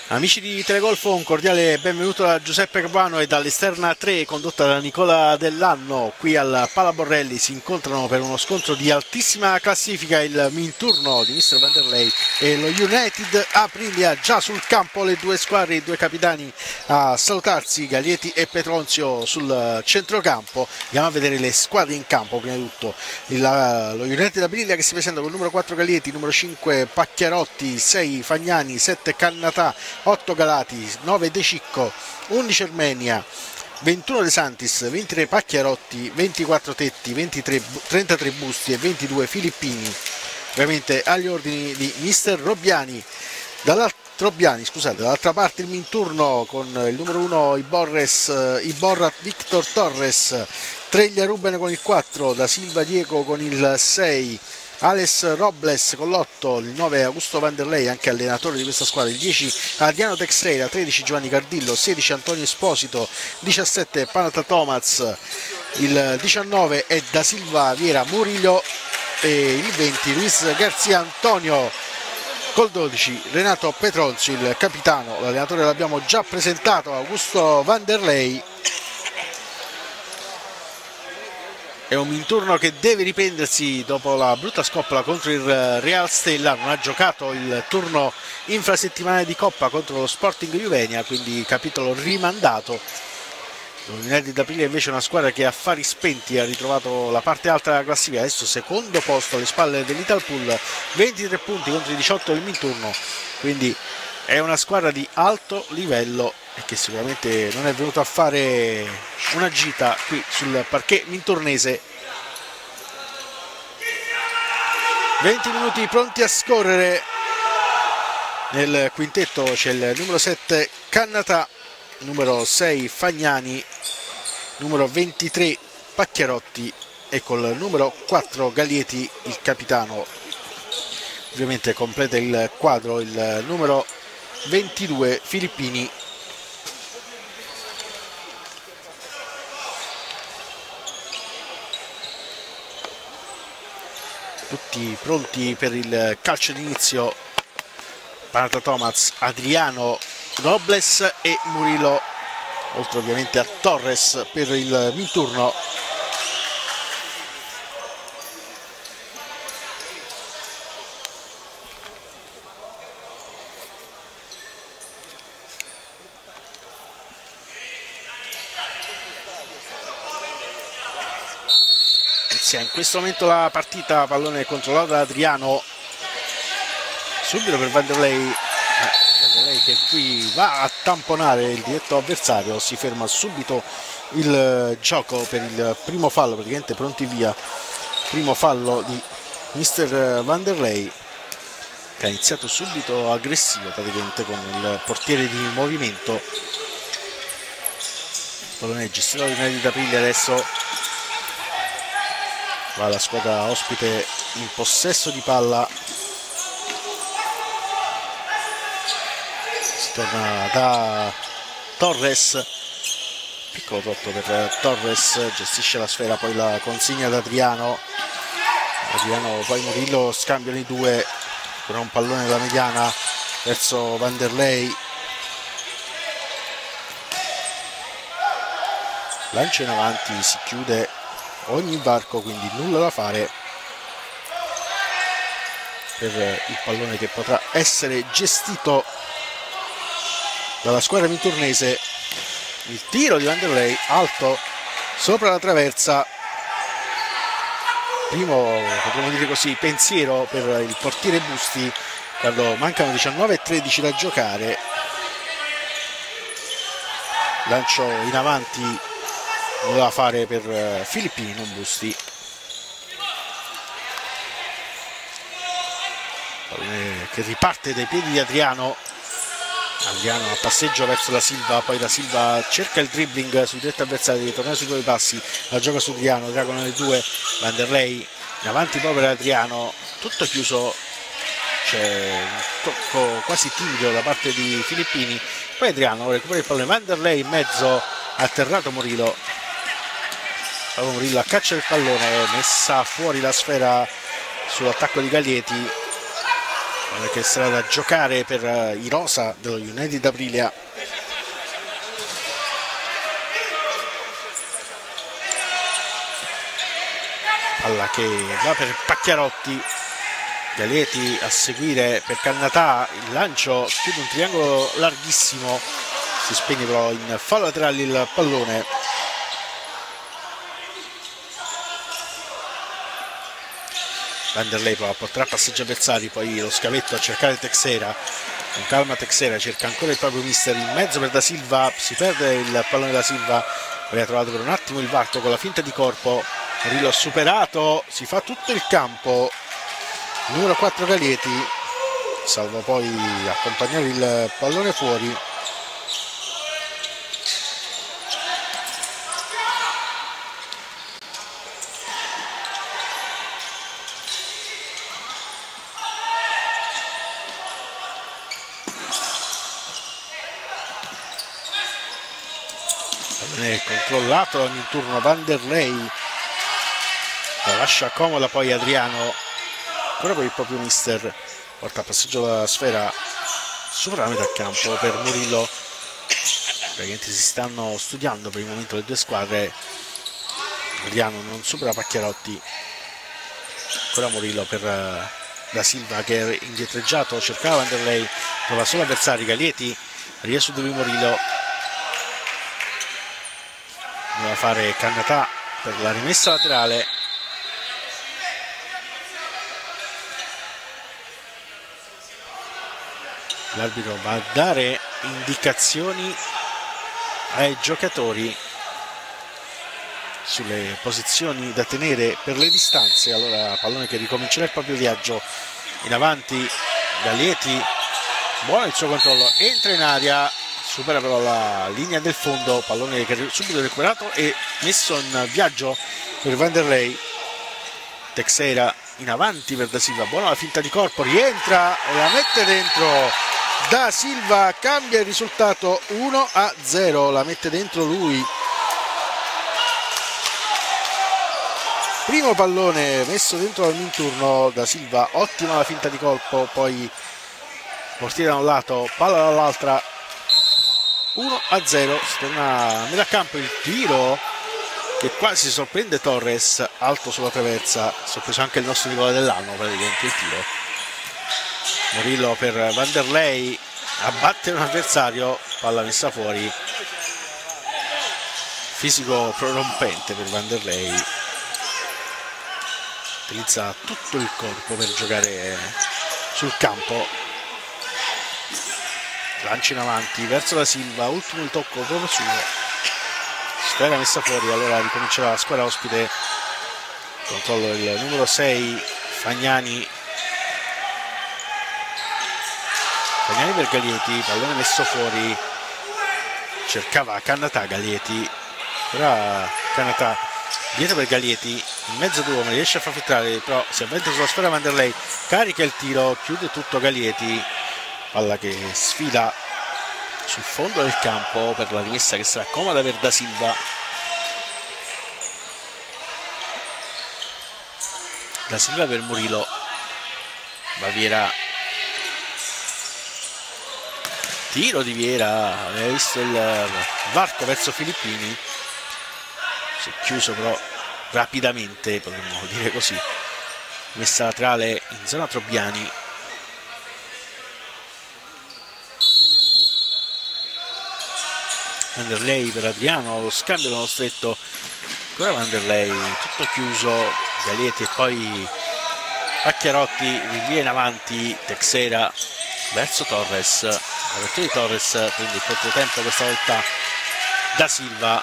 Amici di Telegolfo, un cordiale benvenuto da Giuseppe Capuano e dall'esterna 3 condotta da Nicola Dell'Anno. Qui al Palaborrelli si incontrano per uno scontro di altissima classifica il Minturno di Mr. Vanderlei e lo United Aprilia. Già sul campo le due squadre, i due capitani a salutarsi, Galieti e Petronzio sul centrocampo. Andiamo a vedere le squadre in campo. Prima di tutto lo United Aprilia che si presenta con il numero 4 Galieti, numero 5 Pacchiarotti, 6 Fagnani, 7 Cannatà, 8 Galati, 9 De Cicco, 11 Armenia, 21 De Santis, 23 Pacchiarotti, 24 Tetti, 33 Busti e 22 Filippini, ovviamente agli ordini di Mister Robbiani. Dall'altra parte il Minturno con il numero 1 Iborra Victor Torres, Treglia Ruben con il 4, Da Silva Diego con il 6, Alex Robles con l'8, il 9 Augusto Vanderlei, anche allenatore di questa squadra, il 10 Adriano Texeira, 13 Giovanni Cardillo, 16 Antonio Esposito, 17 Panata Tomaz, il 19 è Da Silva Viera Murillo e il 20 Luis Garzia Antonio. Col 12 Renato Petronzio, il capitano, l'allenatore l'abbiamo già presentato, Augusto Vanderlei. È un Minturno che deve riprendersi dopo la brutta scoppola contro il Real Stella, non ha giocato il turno infrasettimanale di Coppa contro lo Sporting Juvenia, quindi capitolo rimandato. L'United d'Aprilia invece è una squadra che a affari spenti ha ritrovato la parte alta della classifica, adesso secondo posto alle spalle dell'Italpool, 23 punti contro i 18 del Minturno, quindi è una squadra di alto livello e che sicuramente non è venuto a fare una gita qui sul parquet mintornese. 20 minuti pronti a scorrere. Nel quintetto c'è il numero 7 Cannatà, numero 6 Fagnani, numero 23 Pacchiarotti e col numero 4 Galieti il capitano. Ovviamente completa il quadro il numero 22 Filippini. Tutti pronti per il calcio d'inizio. Panata Tomaz, Adriano, Robles e Murillo, oltre ovviamente a Torres per il Minturno. Inizia in questo momento la partita, pallone controllato da Adriano, subito per Vanderlei che qui va a tamponare il diretto avversario, si ferma subito il gioco per il primo fallo, praticamente pronti via, primo fallo di Mister Vanderlei che ha iniziato subito aggressivo praticamente con il portiere di movimento. Pallone gestito da United d'Aprilia, adesso va la squadra ospite in possesso di palla. Torna da Torres, piccolo tocco per Torres, gestisce la sfera, poi la consegna ad Adriano, poi Murillo, scambiano i due per un pallone della mediana verso Vanderlei, lancia in avanti, si chiude ogni varco, quindi nulla da fare per il pallone che potrà essere gestito dalla squadra mintornese. Il tiro di Vanderlei alto sopra la traversa, primo, potremmo dire così, pensiero per il portiere Busti quando mancano 19:13 da giocare. Lancio in avanti lo doveva fare per Filippini, non Busti. Che riparte dai piedi di Adriano a passeggio verso Da Silva, poi Da Silva cerca il dribbling sui diretti avversari, deve tornare sui due passi, la gioca su Adriano, Dragono le due, Vanderlei in avanti proprio per Adriano, tutto chiuso, c'è un tocco quasi timido da parte di Filippini, poi Adriano recupera il pallone, Vanderlei in mezzo, atterrato Murillo, Murillo a caccia del pallone, messa fuori la sfera sull'attacco di Galieti. che sarà da giocare per i rosa dello United Aprilia. Palla che va per Pacchiarotti, Galetti a seguire per Cannatà, il lancio chiude un triangolo larghissimo, si spegne però in fallo laterale il pallone. Vanderlei prova a portare a passeggio avversari, poi lo scavetto a cercare Texera, con calma Texera cerca ancora il proprio mister in mezzo per Da Silva, si perde il pallone da Silva, aveva trovato per un attimo il varco con la finta di corpo, Murillo superato, si fa tutto il campo, numero 4 Galetti, salva poi accompagnare il pallone fuori. Controllato ogni turno Vanderlei, la lascia comoda poi Adriano, ancora per il proprio mister, porta a passeggio la sfera sopra la metà campo per Murillo. Praticamente si stanno studiando per il momento le due squadre. Adriano non supera Pacchiarotti, ancora Murillo per Da Silva che è indietreggiato, cercava Vanderlei, trova solo avversari, Galetti arriva su di lui Murillo, doveva fare Cannatà per la rimessa laterale. L'arbitro va a dare indicazioni ai giocatori sulle posizioni da tenere per le distanze. Allora pallone che ricomincerà il proprio viaggio in avanti, Galetti, buono il suo controllo, entra in aria, supera però la linea del fondo, pallone che è subito recuperato e messo in viaggio per Vanderlei. Texera in avanti per Da Silva, buona la finta di corpo, rientra e la mette dentro. Da Silva cambia il risultato, 1-0, la mette dentro lui. Primo pallone messo dentro dal Minturno, Da Silva, ottima la finta di colpo, poi portiere da un lato, palla dall'altra, 1-0, si torna a metà campo, il tiro che quasi sorprende Torres, alto sulla traversa, sorpreso anche il nostro Nicola Dell'Anno praticamente il tiro. Murillo per Vanderlei, abbatte un avversario, palla messa fuori, fisico prorompente per Vanderlei, utilizza tutto il corpo per giocare sul campo, lancio in avanti verso Da Silva, ultimo il tocco proprio suo, sfera messa fuori. Allora ricomincerà la squadra ospite, controllo il numero 6 Fagnani per Galetti, pallone messo fuori, cercava Cannatà Galetti, ora Cannatà dietro per Galetti, in mezzo due uomini, riesce a far filtrare, però si avventa sulla sfera Vanderlei, carica il tiro, chiude tutto Galetti, palla che sfila sul fondo del campo per la rimessa che sarà comoda per Da Silva. Da Silva per Murillo, Baviera, tiro di Viera, aveva visto il varco verso Filippini, si è chiuso però rapidamente, potremmo dire così, messa laterale in zona Trobiani. Vanderlei per Adriano, lo scambio dello stretto, ancora Vanderlei, tutto chiuso, Galetti e poi Pacchiarotti, rinvia in avanti Texera verso Torres, l'apertura di Torres, quindi il controtempo questa volta Da Silva,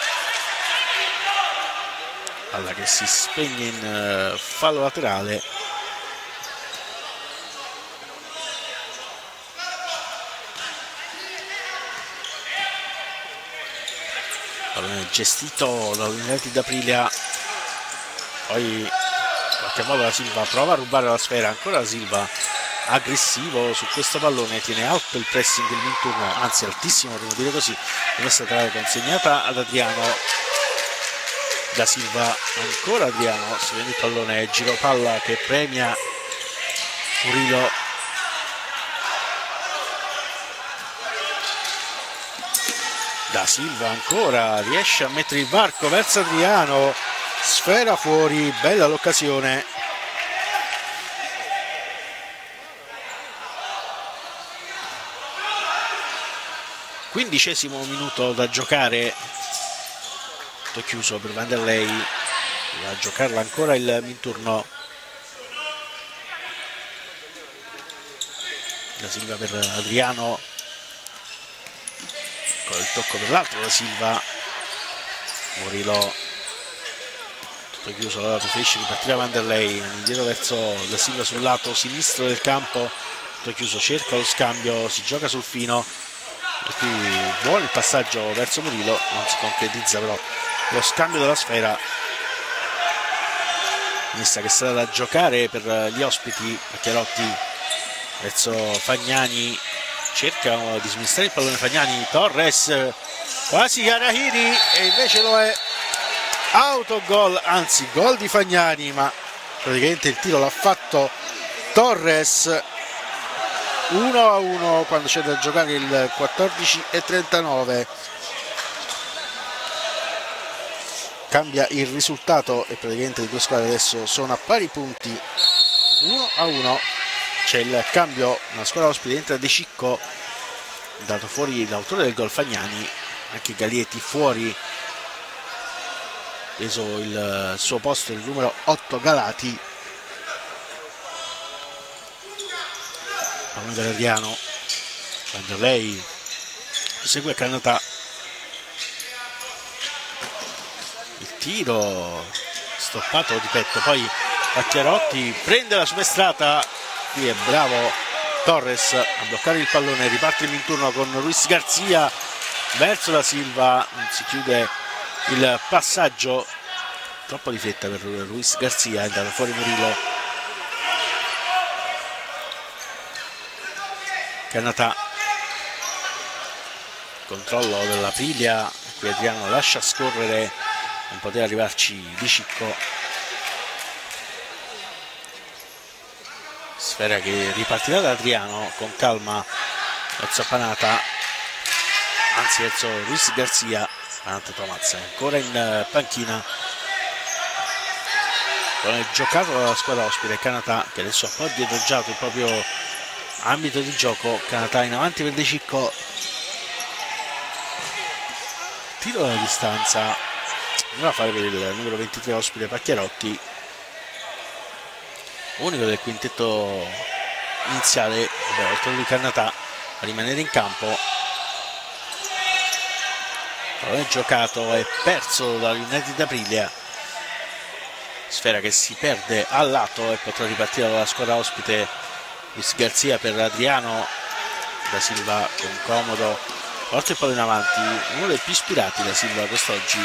palla che si spegne in fallo laterale. Pallone gestito dall'United Aprilia, poi in qualche modo Da Silva prova a rubare la sfera, ancora Da Silva aggressivo su questo pallone, tiene alto il pressing del Minturno, anzi altissimo potremmo dire così, rimessa laterale consegnata ad Adriano. Da Silva, ancora Adriano, si vede il pallone, giro palla che premia Murillo, Da Silva ancora riesce a mettere il varco verso Adriano, sfera fuori, bella l'occasione. Quindicesimo minuto da giocare, tutto chiuso per Vanderlei, a giocarla ancora il Minturno. Da Silva per Adriano, con il tocco per l'altro da Silva, Murillo, tutto chiuso, allora preferisce ripartire Vanderlei, indietro verso da Silva sul lato sinistro del campo, tutto chiuso, cerca lo scambio, si gioca sul fino, qui buono il passaggio verso Murillo, non si concretizza però lo scambio della sfera, messa che sarà da giocare per gli ospiti. Pacchiarotti verso Fagnani, cerca di smistare il pallone Fagnani, Torres, quasi Karahiri, e invece lo è. Autogol, anzi gol di Fagnani, ma praticamente il tiro l'ha fatto Torres. 1-1 quando c'è da giocare il 14:39. Cambia il risultato e praticamente le due squadre adesso sono a pari punti, 1-1. C'è il cambio, una squadra ospite entra De Cicco, dato fuori l'autore del gol Fagnani, anche Galietti fuori, preso il suo posto il numero 8 Galati. Pallone per Adriano, Vanderlei segue Cannata, il tiro stoppato di petto, poi Pacchiarotti prende la superstrata, qui è bravo Torres a bloccare il pallone, riparte il Minturno con Ruiz Garcia verso la Silva, non si chiude il passaggio, troppo di fretta per Ruiz Garcia, è andato fuori Murillo. Cannata, controllo della Piglia, qui Adriano lascia scorrere, non poteva arrivarci Di Cicco, sfera che ripartirà da Adriano con calma verso Panata, anzi verso Ruiz Garcia. Panata Tomazza ancora in panchina, con il giocato dalla squadra ospite. Cannata che adesso ha un po' dietreggiato il proprio ambito di gioco, Cannata in avanti per De Cicco, tiro dalla distanza, andiamo a fare per il numero 23 ospite Pacchiarotti, unico del quintetto iniziale, oltre a lui Cannata a rimanere in campo. Pallone giocato e perso dall'United Aprilia, sfera che si perde al lato e potrà ripartire dalla squadra ospite. Luis Garcia per Adriano, da Silva con comodo, porta il pallone in avanti, uno dei più ispirati da Silva quest'oggi.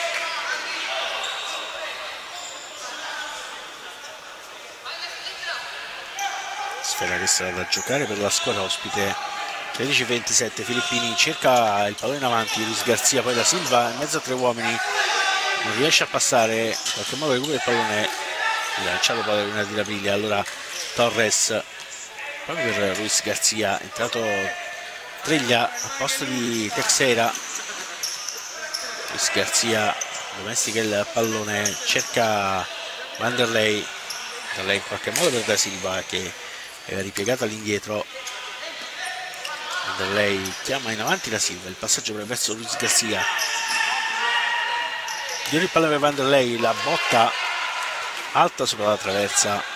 Sfera che sarà da giocare per la squadra ospite. 13:27, Filippini cerca il pallone in avanti, Luis Garcia, poi da Silva in mezzo a tre uomini, non riesce a passare, in qualche modo recupera il pallone, lanciato poi dall'United Aprilia, allora Torres proprio per Ruiz Garcia, è entrato Treglia al posto di Texera. Ruiz Garcia domestica il pallone, cerca Vanderlei, in qualche modo per Da Silva che è ripiegata all'indietro. Vanderlei chiama in avanti Da Silva, il passaggio verso Ruiz Garcia, dietro il pallone per Vanderlei, la botta alta sopra la traversa.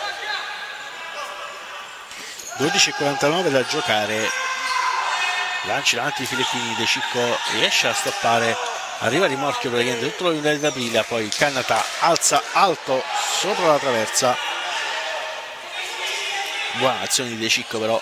12:49 da giocare, lanci davanti i Filippini, De Cicco riesce a stoppare, arriva a rimorchio praticamente tutto l'United d'Aprilia, poi Cannata alza alto sopra la traversa, buona azione di De Cicco però.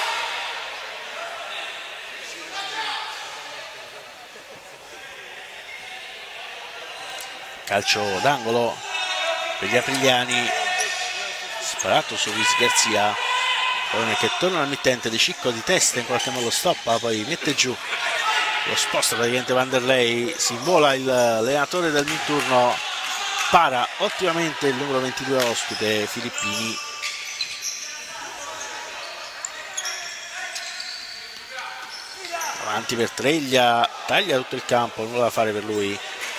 Calcio d'angolo per gli aprigliani, sparato su Luis Garcia, che torna al mittente, De Cicco di testa in qualche modo stoppa, poi mette giù, lo sposta praticamente Vanderlei, si invola l'allenatore del Minturno, para ottimamente il numero 22 ospite Filippini. avanti per Treglia, taglia tutto il campo, nulla da fare per lui.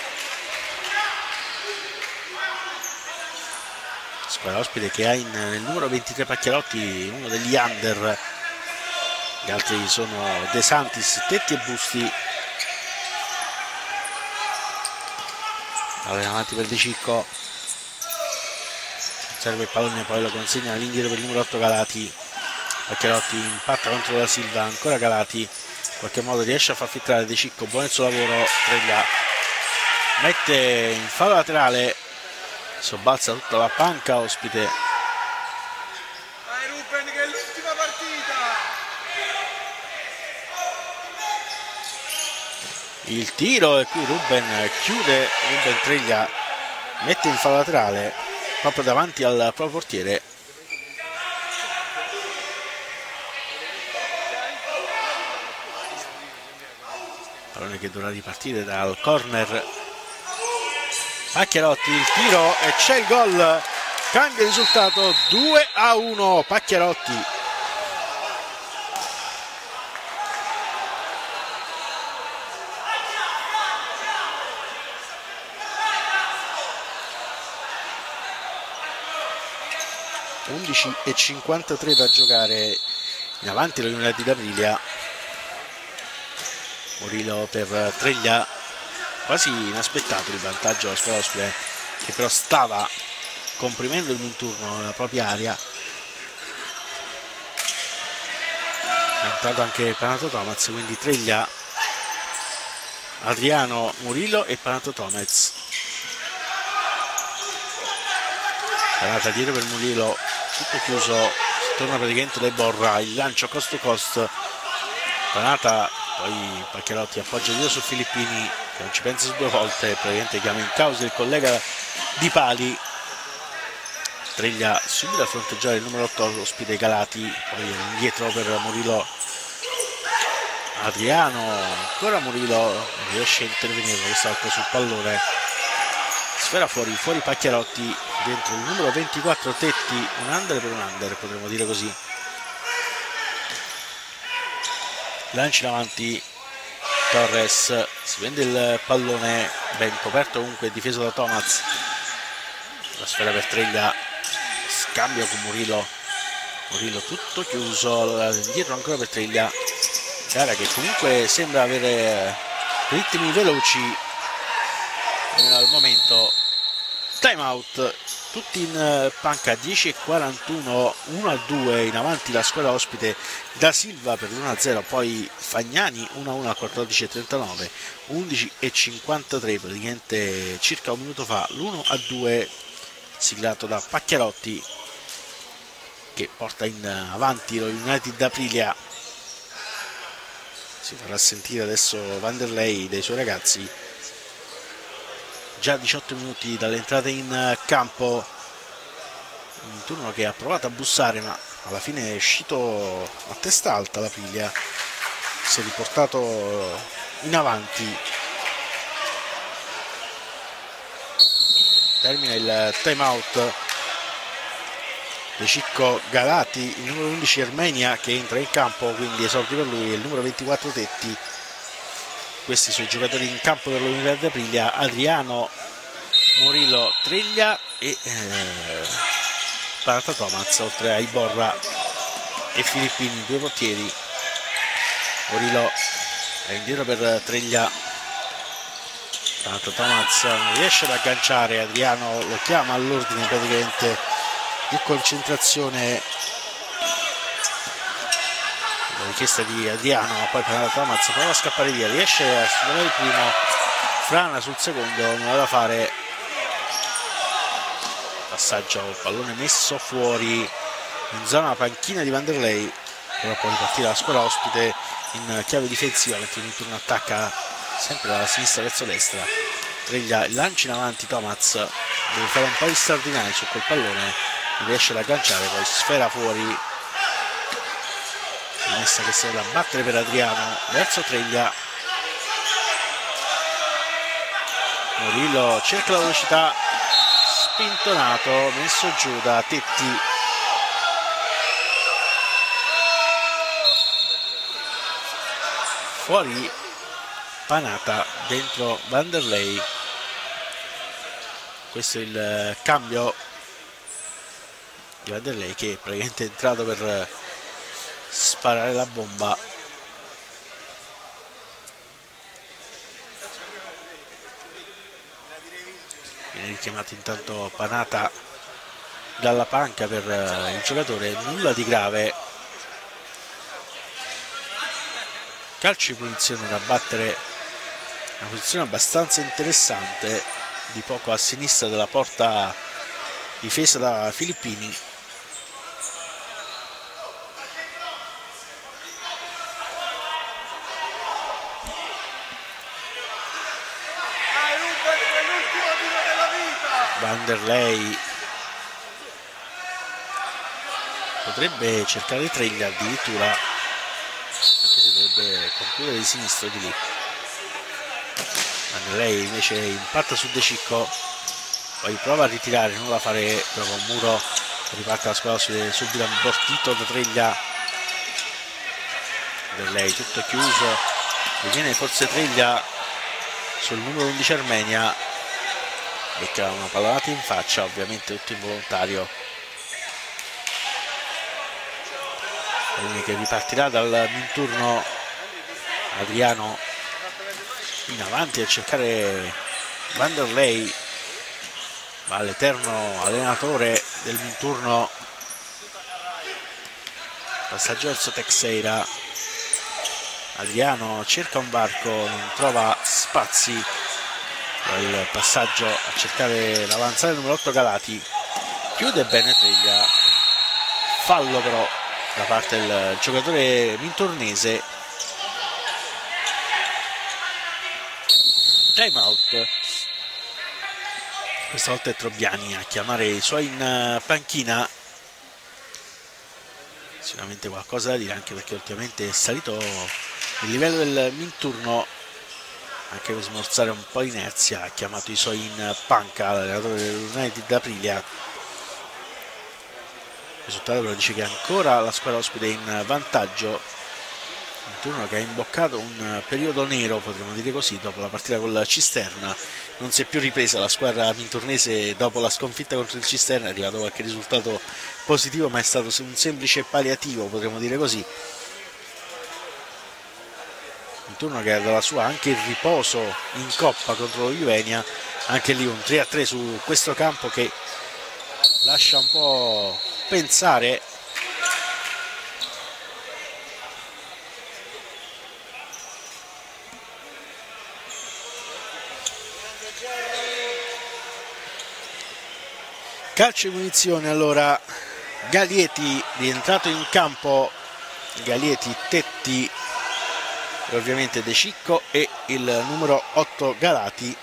Squadra ospite che ha nel numero 23 Pacchiarotti, uno degli under. Gli altri sono De Santis, Tetti e Busti. Allora, avanti per De Cicco, serve il pallone, poi lo consegna all'indietro per il numero 8 Galati. Pacchiarotti impatta contro la Silva, ancora Galati, in qualche modo riesce a far filtrare De Cicco, buono il suo lavoro. Treglia mette in fallo laterale, sobbalza tutta la panca ospite. Vai Ruben, che è l'ultima partita. Il tiro, e qui Ruben chiude. Ruben Treglia mette in fallo laterale proprio davanti al proprio portiere. Pallone che dovrà ripartire dal corner. Pacchiarotti, il tiro e c'è il gol, cambia il risultato, 2-1 Pacchiarotti. E 53 da giocare, in avanti l'Unione d'Aprilia. Murillo per Treglia, quasi inaspettato il vantaggio della squadra ospite, che però stava comprimendo il Minturno nella propria area. È entrato anche Panato Tomaz, quindi Treglia, Adriano, Murillo e Panato Tomaz. Parata dietro per Murillo, tutto chiuso, torna praticamente da Borra, il lancio cost to cost. Panata, poi Pacchiarotti appoggia dietro su Filippini, che non ci pensa su due volte, praticamente chiama in causa il collega Di Pali. Treglia subito a fronteggiare il numero 8 ospite Galati, poi indietro per Murillo. Adriano, ancora Murillo, riesce a intervenire questa volta sul pallone. Sfera fuori Pacchiarotti, dentro il numero 24 Tetti, un under per un under, potremmo dire così. Lanci in avanti Torres, si prende il pallone, ben coperto comunque, difeso da Tomaz. La sfera per Treglia, scambio con Murillo, tutto chiuso. Allora indietro ancora per Treglia, gara che comunque sembra avere ritmi veloci al momento. Time out, tutti in panca, 10:41, 1-2 in avanti la squadra ospite. Da Silva per l'1-0, poi Fagnani 1-1 a 14:39, 11:53, praticamente circa un minuto fa l'1-2 siglato da Pacchiarotti, che porta in avanti lo United d'Aprilia. Si farà sentire adesso Vanderlei dei suoi ragazzi. Già 18 minuti dall'entrata in campo, un turno che ha provato a bussare ma alla fine è uscito a testa alta la Piglia, si è riportato in avanti. Termina il time out. De Cicco Galati, il numero 11 Armenia che entra in campo, quindi esordi per lui, e il numero 24 Tetti. Questi sono i giocatori in campo per l'Unione d'Aprilia: Adriano, Murillo, Treglia e Panata Tomaz, oltre a Iborra e Filippini, due portieri. Murillo è indietro per Treglia, Panata Tomaz non riesce ad agganciare, Adriano lo chiama all'ordine praticamente di concentrazione. La richiesta di Adriano, ma poi Panata Tomaz prova a scappare via, riesce a studiare il primo, frana sul secondo, non ha da fare. Passaggio, pallone messo fuori in zona panchina di Vanderlei. Però poi ripartire la squadra ospite in chiave difensiva, perché il turno attacca sempre dalla sinistra verso destra. Treglia il lancio in avanti, Tomaz deve fare un po' di straordinari su quel pallone, non riesce ad agganciare, poi sfera fuori. Rimessa che serve a battere per Adriano verso Treglia. Murillo cerca la velocità, spintonato, messo giù da Tetti. fuori Panata, dentro Vanderlei. Questo è il cambio di Vanderlei, che è praticamente entrato per sparare la bomba. Viene richiamato intanto Panata dalla panca per il giocatore, nulla di grave. Calcio di punizione da battere, una posizione abbastanza interessante, di poco a sinistra della porta difesa da Filippini. Vanderlei potrebbe cercare Treglia addirittura, anche se dovrebbe concludere di sinistro di lì. Vanderlei invece impatta su De Cicco, poi prova a ritirare, non la fare, trova un muro, riparte la squadra subito abortito da Treglia. Vanderlei tutto chiuso, riviene forse Treglia sul numero 11 Armenia, becca una pallonata in faccia, ovviamente tutto involontario. Che ripartirà dal Minturno. Adriano in avanti a cercare Vanderlei, ma l'eterno allenatore del Minturno. Passaggio verso Teixeira. Adriano cerca un varco, non trova spazi. Il passaggio a cercare l'avanzata numero 8 Galati, chiude bene Treglia. Fallo però da parte del giocatore minturnese. Time out. Questa volta è Trobiani a chiamare i suoi in panchina. Sicuramente qualcosa da dire, anche perché ultimamente è salito il livello del Minturno, anche per smorzare un po' inerzia. Ha chiamato i suoi in panca l'allenatore dell'United d'Aprilia. Il risultato però dice che ancora la squadra ospite è in vantaggio. Un turno che ha imboccato un periodo nero, potremmo dire così, dopo la partita con la Cisterna. Non si è più ripresa la squadra mintornese dopo la sconfitta contro il Cisterna. È arrivato qualche risultato positivo, ma è stato un semplice palliativo, potremmo dire così. Un turno che ha dalla sua anche il riposo in Coppa contro lo Juvenia, anche lì un 3-3 su questo campo che lascia un po' pensare. Calcio di punizione allora. Galieti rientrato in campo, Galieti, Tetti e ovviamente De Cicco e il numero 8 Galati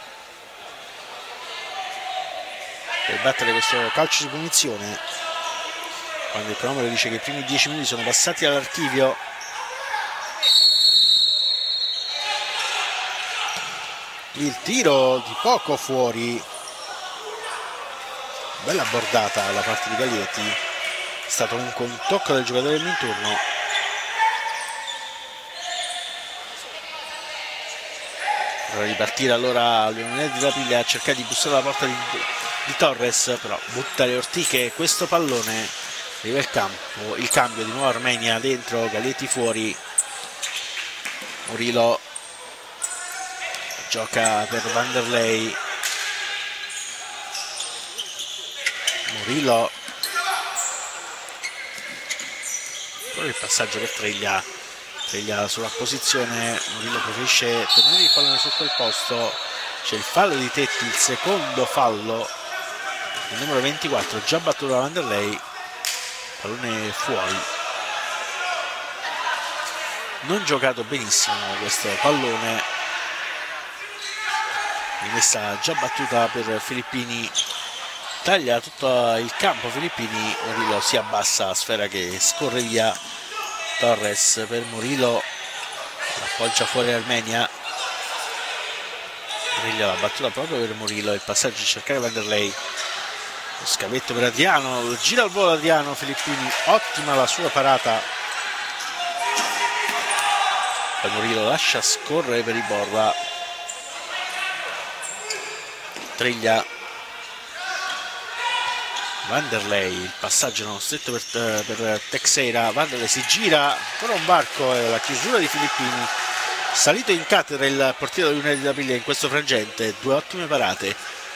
per battere questo calcio di punizione, quando il cronometro dice che i primi 10 minuti sono passati all'archivio. Il tiro di poco fuori, bella bordata da parte di Galieti, è stato comunque un tocco del giocatore del Minturno. Prova a ripartire allora l'Unione di Rapiglia a cercare di bussare alla porta di Torres, però butta le ortiche questo pallone. Arriva il cambio di nuovo Armenia dentro, Galetti fuori. Murillo gioca per Vanderlei. Murillo, poi il passaggio per Treglia. Treglia sulla posizione, Murillo preferisce tenere il pallone su quel posto. C'è il fallo di Tetti, il secondo fallo, il numero 24 già battuto da Vanderlei. Pallone fuori, non giocato benissimo questo pallone, rimessa già battuta per Filippini. Taglia tutto il campo Filippini, Murillo si abbassa, sfera che scorre via. Torres per Murillo, l'appoggia fuori Armenia. Murillo la battuta proprio per Murillo, il passaggio a cercare Vanderlei. Lo scavetto per Adriano, gira al volo Adriano, Filippini, ottima la sua parata. poi Murillo lascia scorrere per Iborra, Treglia, Vanderlei, il passaggio non stretto per Teixeira, Vanderlei si gira, ancora un varco e la chiusura di Filippini, salito in cattedra il portiere dell'Unione d'Aprilia in questo frangente, due ottime parate.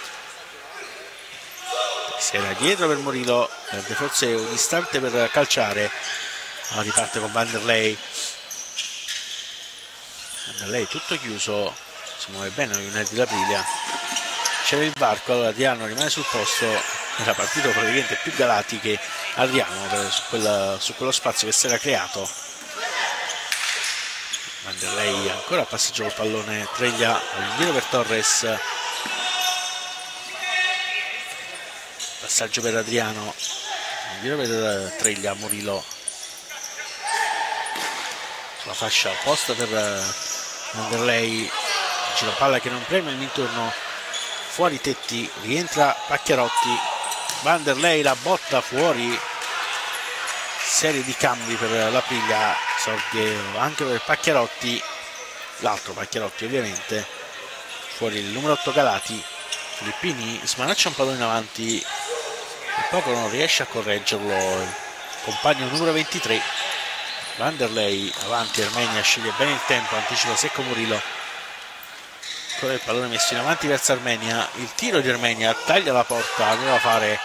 Teixeira dietro per Murillo, perde forse un istante per calciare, ma riparte con Vanderlei. Vanderlei tutto chiuso, si muove bene l'Unione d'Aprilia, c'era il varco, allora Adriano rimane sul posto. Era partito praticamente più Galati che Adriano su quello spazio che si era creato. Vanderlei ancora a passaggio col pallone, Treglia indietro per Torres, passaggio per Adriano, indietro per Treglia, Murillo sulla fascia opposta per Vanderlei, giro palla che non preme il Minturno, fuori Tetti, rientra Pacchiarotti, Vanderlei la botta fuori, serie di cambi per l'Aprilia, anche per Pacchiarotti, l'altro Pacchiarotti ovviamente, fuori il numero 8 Galati, Filippini smanaccia un pallone in avanti, e poco non riesce a correggerlo il compagno numero 23, Vanderlei avanti, Armenia sceglie bene il tempo, anticipa secco Murillo, ancora il pallone messo in avanti verso Armenia, il tiro di Armenia taglia la porta, doveva fare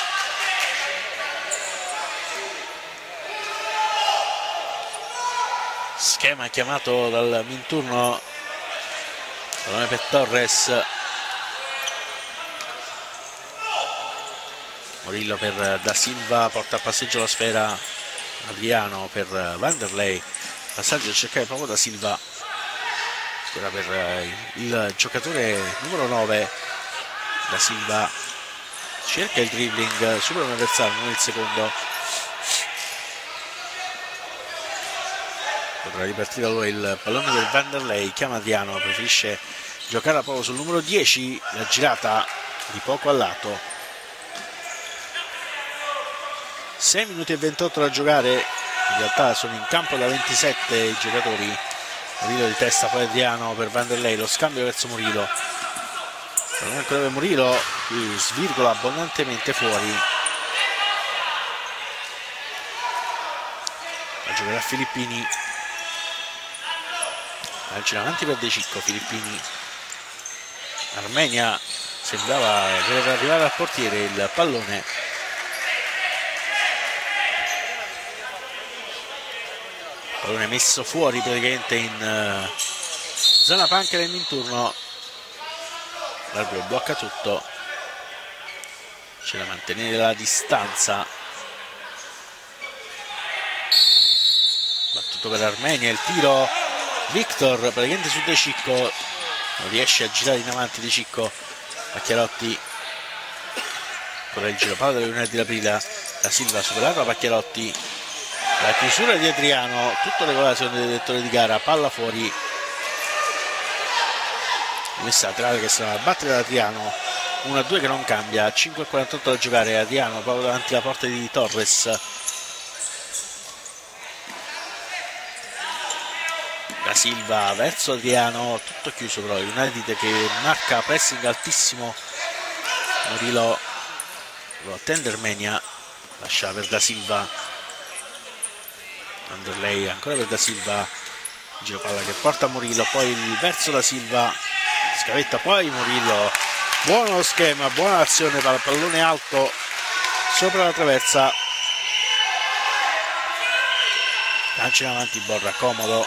schema chiamato dal Minturno, pallone per Torres, Murillo per Da Silva, porta a passeggio la sfera Adriano per Vanderlei, passaggio a cercare proprio Da Silva, ora per il giocatore numero 9, Da Silva cerca il dribbling, supera un avversario, non il secondo, potrà ripartire allora il pallone per Vanderlei, chiama Adriano, preferisce giocare proprio sul numero 10, la girata di poco a lato. 6 minuti e 28 da giocare, in realtà sono in campo da 27 i giocatori. Murillo di testa, poi Adriano per Vanderlei, lo scambio verso Murillo, ancora per Murillo, qui svirgola abbondantemente fuori, la giocherà Filippini, calcio in avanti per De Cicco, Filippini, Armenia sembrava dover arrivare al portiere, il pallone messo fuori praticamente in zona panca del Minturno, l'arbitro blocca tutto, c'è da mantenere la distanza, battuto per Armenia, il tiro Victor praticamente su De Cicco, non riesce a girare in avanti De Cicco, Pacchiarotti, ancora il giro palla dell'Unione d'Aprilia, Da Silva superato da Pacchiarotti, la chiusura di Adriano, tutto regolato del direttore di gara, palla fuori, messa laterale che sarà a battere da Adriano, 1-2 che non cambia, 5:48 da giocare, Adriano proprio davanti alla porta di Torres, Da Silva verso Adriano, tutto chiuso però, il United che marca pressing altissimo, Murillo lo attende Armenia, lascia per Da Silva, Vanderlei ancora per Da Silva, giro palla che porta Murillo, poi verso Da Silva, scavetta poi Murillo, buono schema, buona azione, pallone alto sopra la traversa, lancia in avanti Borra, comodo,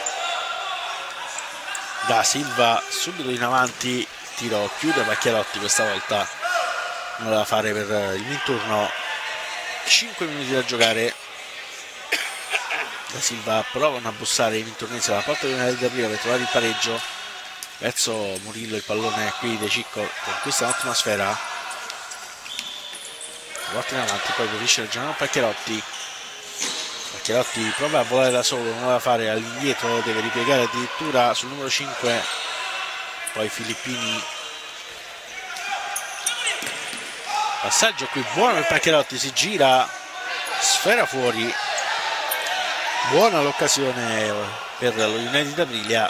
Da Silva subito in avanti, tiro chiude Pacchiarotti, questa volta non la fare per il Minturno, 5 minuti da giocare. Da Silva provano a bussare i Minturnesi alla porta di Unione d'Aprilia per trovare il pareggio, verso Murillo il pallone qui De Cicco conquista un'ottima sfera, porta in avanti, poi preferisce ragionare Pacchiarotti, Pacchiarotti prova a volare da solo, non va a fare all'indietro, deve ripiegare addirittura sul numero 5, poi Filippini, passaggio qui buono per Pacchiarotti, si gira, sfera fuori, buona l'occasione per lo United Aprilia.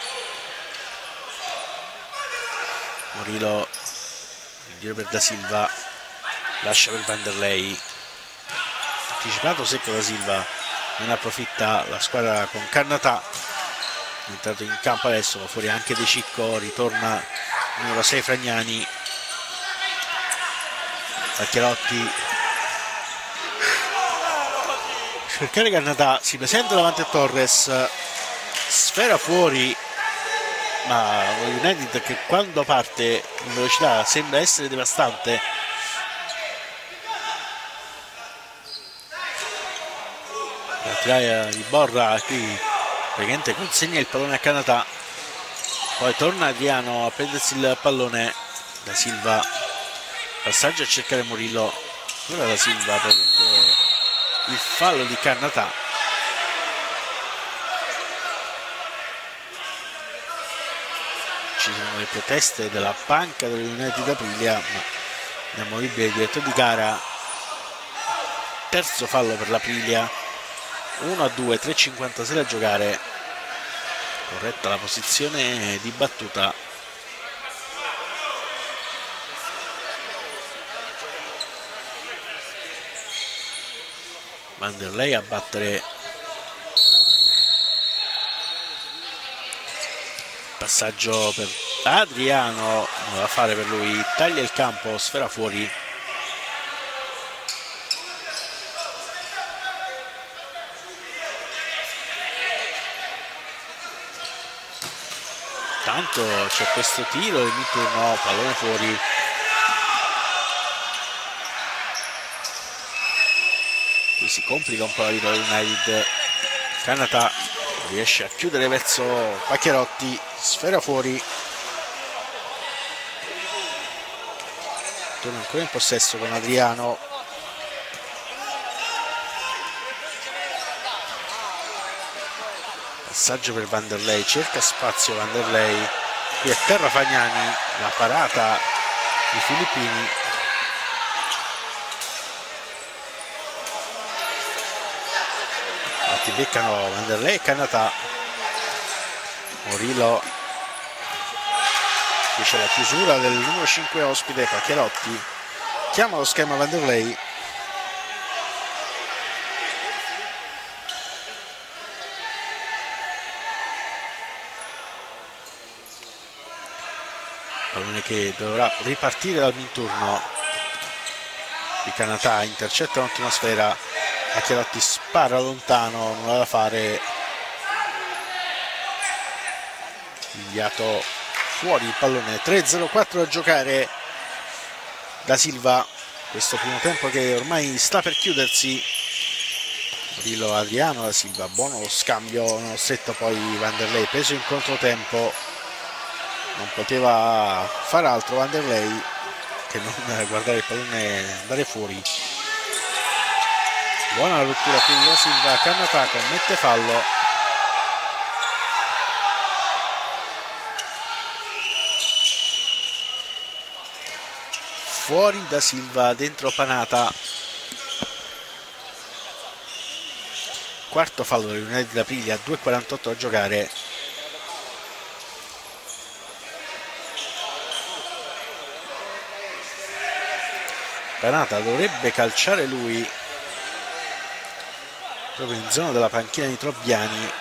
Murillo, il giro per Da Silva, lascia per Vanderlei, anticipato secco Da Silva, non approfitta la squadra con Cannatà, è entrato in campo adesso, ma fuori anche De Cicco, ritorna numero 6 Fragnani, Pacchierotti, cercare Cannatà, si presenta davanti a Torres, sfera fuori, ma lo United che quando parte in velocità sembra essere devastante. La tiraia di Borra qui praticamente consegna il pallone a Cannatà, poi torna Adriano a prendersi il pallone. Da Silva, passaggio a cercare Murillo, ora Da Silva prende il fallo di Cannatà. Ci sono le proteste della panca dell'United Aprilia, ma inamovibile il direttore di gara. Terzo fallo per l'Aprilia, 1-2, 3:56 a giocare, corretta la posizione di battuta. Vanderlei a battere, passaggio per Adriano, non da fare per lui, taglia il campo, sfera fuori. Tanto c'è questo tiro e mi turno, pallone fuori. Qui si complica un po' la vita dell'United. Cannatà riesce a chiudere verso Pacchierotti, sfera fuori, torna ancora in possesso con Adriano, passaggio per Vanderlei, cerca spazio Vanderlei, qui a terra Fagnani, la parata di Filippini. Ti beccano Vanderlei e Cannatà. Murillo, qui c'è la chiusura del numero 5 ospite Pacchierotti, chiama lo schema Vanderlei, pallone che dovrà ripartire dal minturno di Cannatà, intercetta un'ottima sfera. Pacchierotti spara lontano, non ha da fare, inviato fuori il pallone. 3:04 a giocare. Da Silva, questo primo tempo che ormai sta per chiudersi. Murillo, Adriano, Da Silva, buono lo scambio, non stretto poi Vanderlei, preso in controtempo, non poteva far altro Vanderlei che non guardare il pallone andare fuori. Buona la rottura qui di Da Silva, Cannatà commette fallo. Fuori Da Silva, dentro Panata. Quarto fallo dell'United Aprilia, 2:48 a giocare. Panata dovrebbe calciare lui, proprio in zona della panchina di Trobbiani.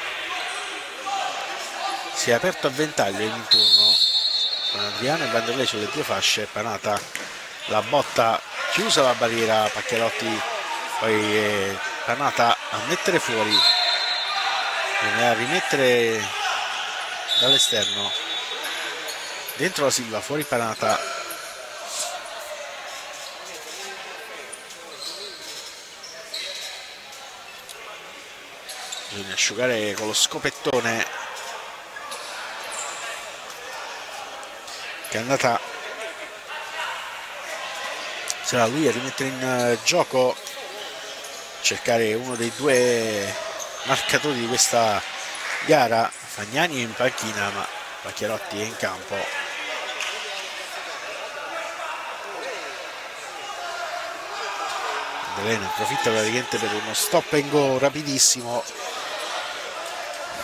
Si è aperto a ventaglio in turno con Adriano e Vanderlei sulle due fasce. Panata, la botta, chiusa la barriera, Pacchierotti, poi Panata a mettere fuori, viene a rimettere dall'esterno, dentro Da Silva, fuori Panata. Bisogna asciugare con lo scopettone. Cannatà, sarà lui a rimettere in gioco, cercare uno dei due marcatori di questa gara. Fagnani è in panchina, ma Pacchierotti è in campo. Delena approfitta praticamente per uno stop and go rapidissimo.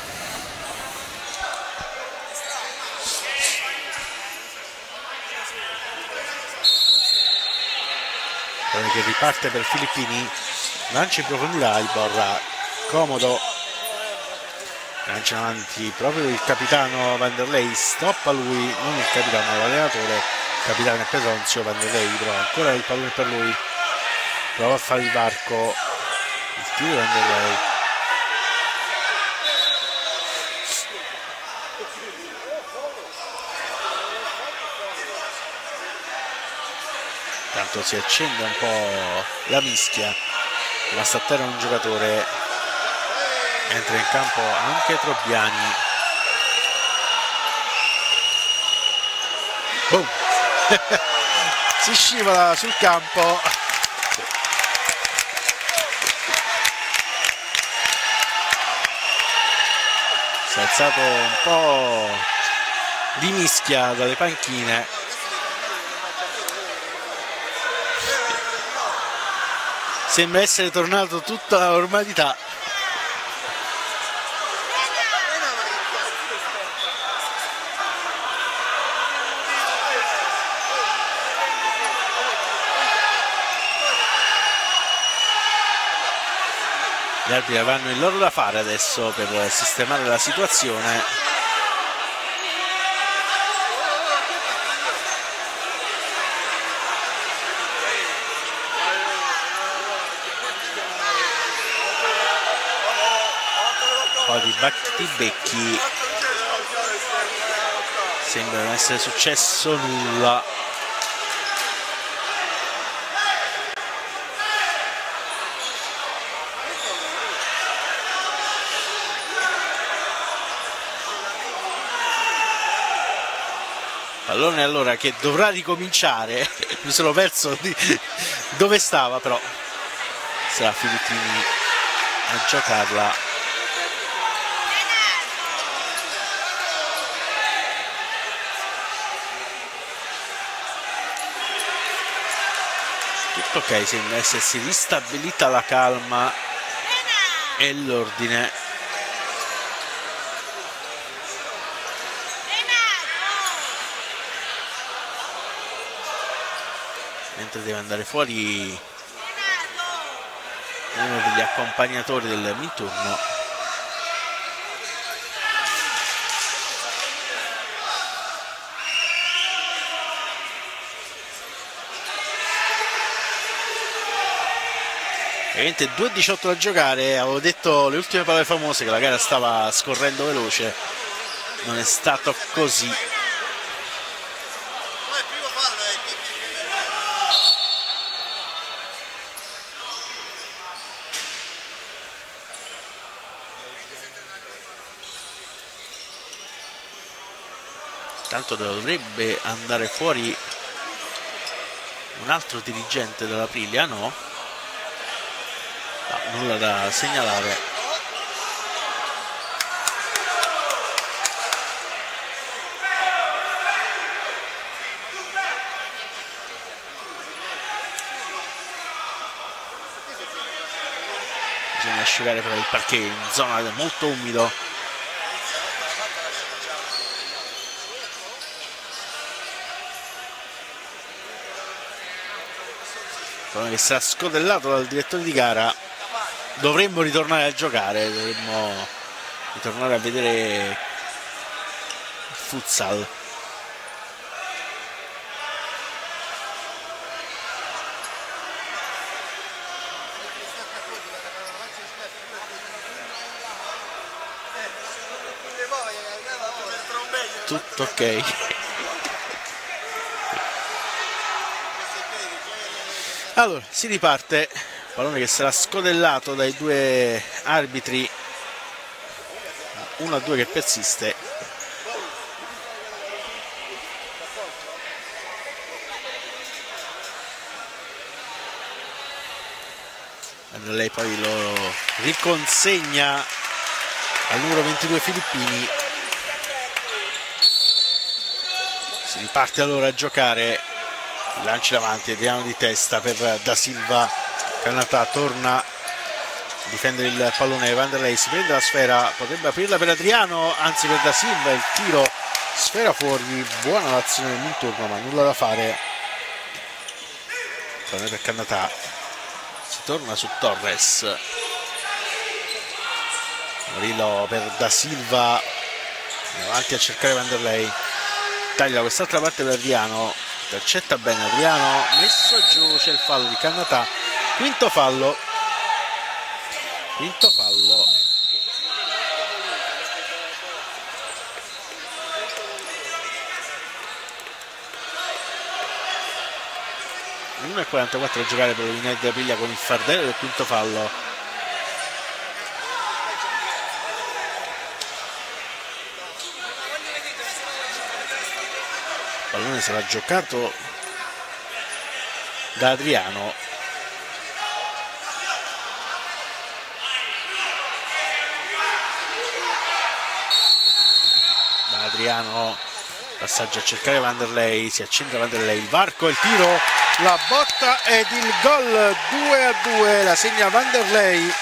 che riparte per Filippini, lancia in profondità Iborra, comodo, lancia in avanti proprio il capitano Vanderlei, stoppa lui, non il capitano, l'allenatore, capitano Petronzio. Vanderlei, però ancora il pallone per lui, prova a fare il varco, il tiro di Vanderlei. Tanto si accende un po' la mischia, basta a terra un giocatore, entra in campo anche Trobbiani. Boom. Si scivola sul campo. Si è alzato un po' di mischia dalle panchine. Sembra essere tornato tutta la normalità. Gli arbitri avranno il loro da fare adesso per sistemare la situazione. Un po' di battibecchi, sembra non essere successo nulla. Pallone allora che dovrà ricominciare. Mi sono perso di dove stava, però sarà Filippini a giocarla. Tutto ok, sembra essersi ristabilita la calma e l'ordine. Mentre deve andare fuori uno degli accompagnatori del Minturno. Ovviamente 2:18 da giocare, avevo detto le ultime parole famose che la gara stava scorrendo veloce, non è stato così. Tanto dovrebbe andare fuori un altro dirigente dell'Aprilia, no? No, nulla da segnalare. Bisogna asciugare però il parquet in zona molto umido. Che sarà scodellato dal direttore di gara. Dovremmo ritornare a giocare, dovremmo ritornare a vedere il futsal. Tutto ok. Allora, si riparte, pallone che sarà scodellato dai due arbitri, 1-2 che persiste. Lei poi lo riconsegna al numero 22 Filippini. Si riparte allora a giocare. Lanci davanti, Adriano di testa per Da Silva. Cannatà torna a difendere il pallone. Vanderlei si prende la sfera, potrebbe aprirla per Adriano, anzi per Da Silva. Il tiro, sfera fuori. Buona l'azione del Minturno, ma nulla da fare. Pallone per Cannatà. Si torna su Torres. Murillo per Da Silva, avanti a cercare Vanderlei, taglia quest'altra parte per Adriano, intercetta bene Adriano, messo giù, c'è il fallo di Cannatà, quinto fallo. Uno e 44 a giocare per l'United di Aprilia con il fardello del quinto fallo. Il pallone sarà giocato da Adriano. Passaggio a cercare Vanderlei, si accentra Vanderlei, il varco, il tiro, la botta ed il gol. 2-2, la segna Vanderlei.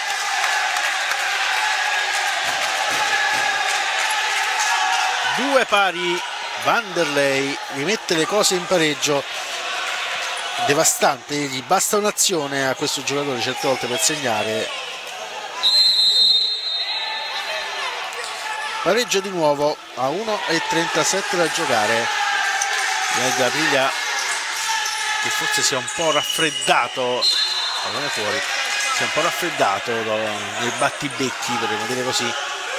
Due pari, Vanderlei rimette le cose in pareggio. Devastante, gli basta un'azione a questo giocatore certe volte per segnare. Pareggio di nuovo a 1:37 da giocare. L'United Aprilia che forse si è un po' raffreddato, non è fuori, si è un po' raffreddato nei battibecchi, potremmo dire così.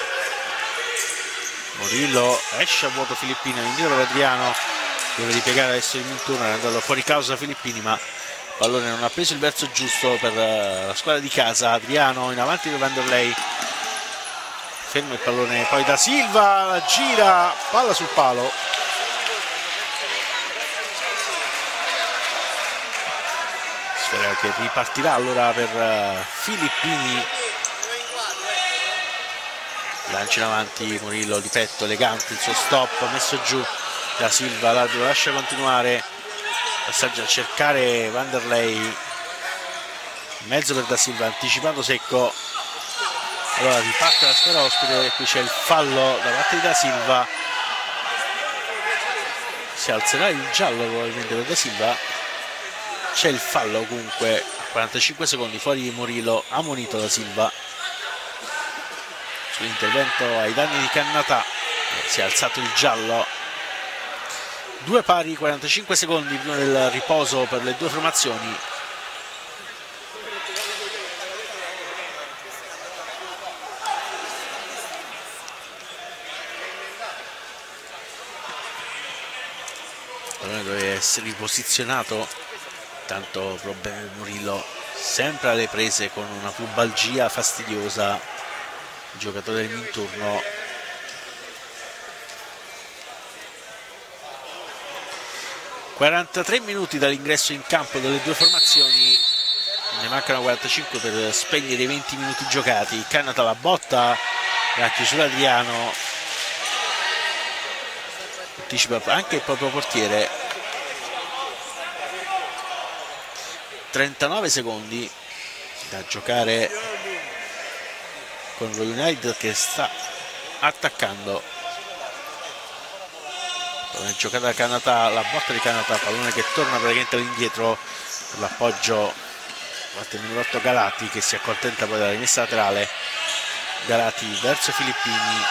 Murillo esce a vuoto Filippini, indietro per Adriano, deve ripiegare adesso il Minturno, è andato fuori causa Filippini, ma il pallone non ha preso il verso giusto per la squadra di casa. Adriano in avanti per Vanderlei, ferma il pallone, poi Da Silva gira, palla sul palo. Sfera che ripartirà allora per Filippini. Lancia in avanti Murillo di petto, elegante il suo stop, messo giù Da Silva, l'arbitro lascia continuare, passaggio a cercare Vanderlei, in mezzo per Da Silva, anticipando secco. Allora riparte la squadra ospite, qui c'è il fallo da parte di Da Silva, si alzerà il giallo probabilmente per Da Silva, c'è il fallo comunque a 45 secondi, fuori Murillo, ammonito Da Silva sull'intervento ai danni di Cannatà, si è alzato il giallo. Due pari, 45 secondi prima del riposo per le due formazioni. Deve essere riposizionato, tanto problemi Murillo sempre alle prese con una pubalgia fastidiosa, il giocatore del Minturno. ...43 minuti dall'ingresso in campo delle due formazioni, ne mancano 45 per spegnere i 20 minuti giocati. Cannatà la botta, la chiusura Adriano, anticipa anche il proprio portiere. 39 secondi da giocare con lo United che sta attaccando. Pallone giocata da Cannatà, la botta di Cannatà, pallone che torna praticamente all'indietro per l'appoggio del numero 8 Galati, che si accontenta poi della rimessa laterale. Galati verso Filippini,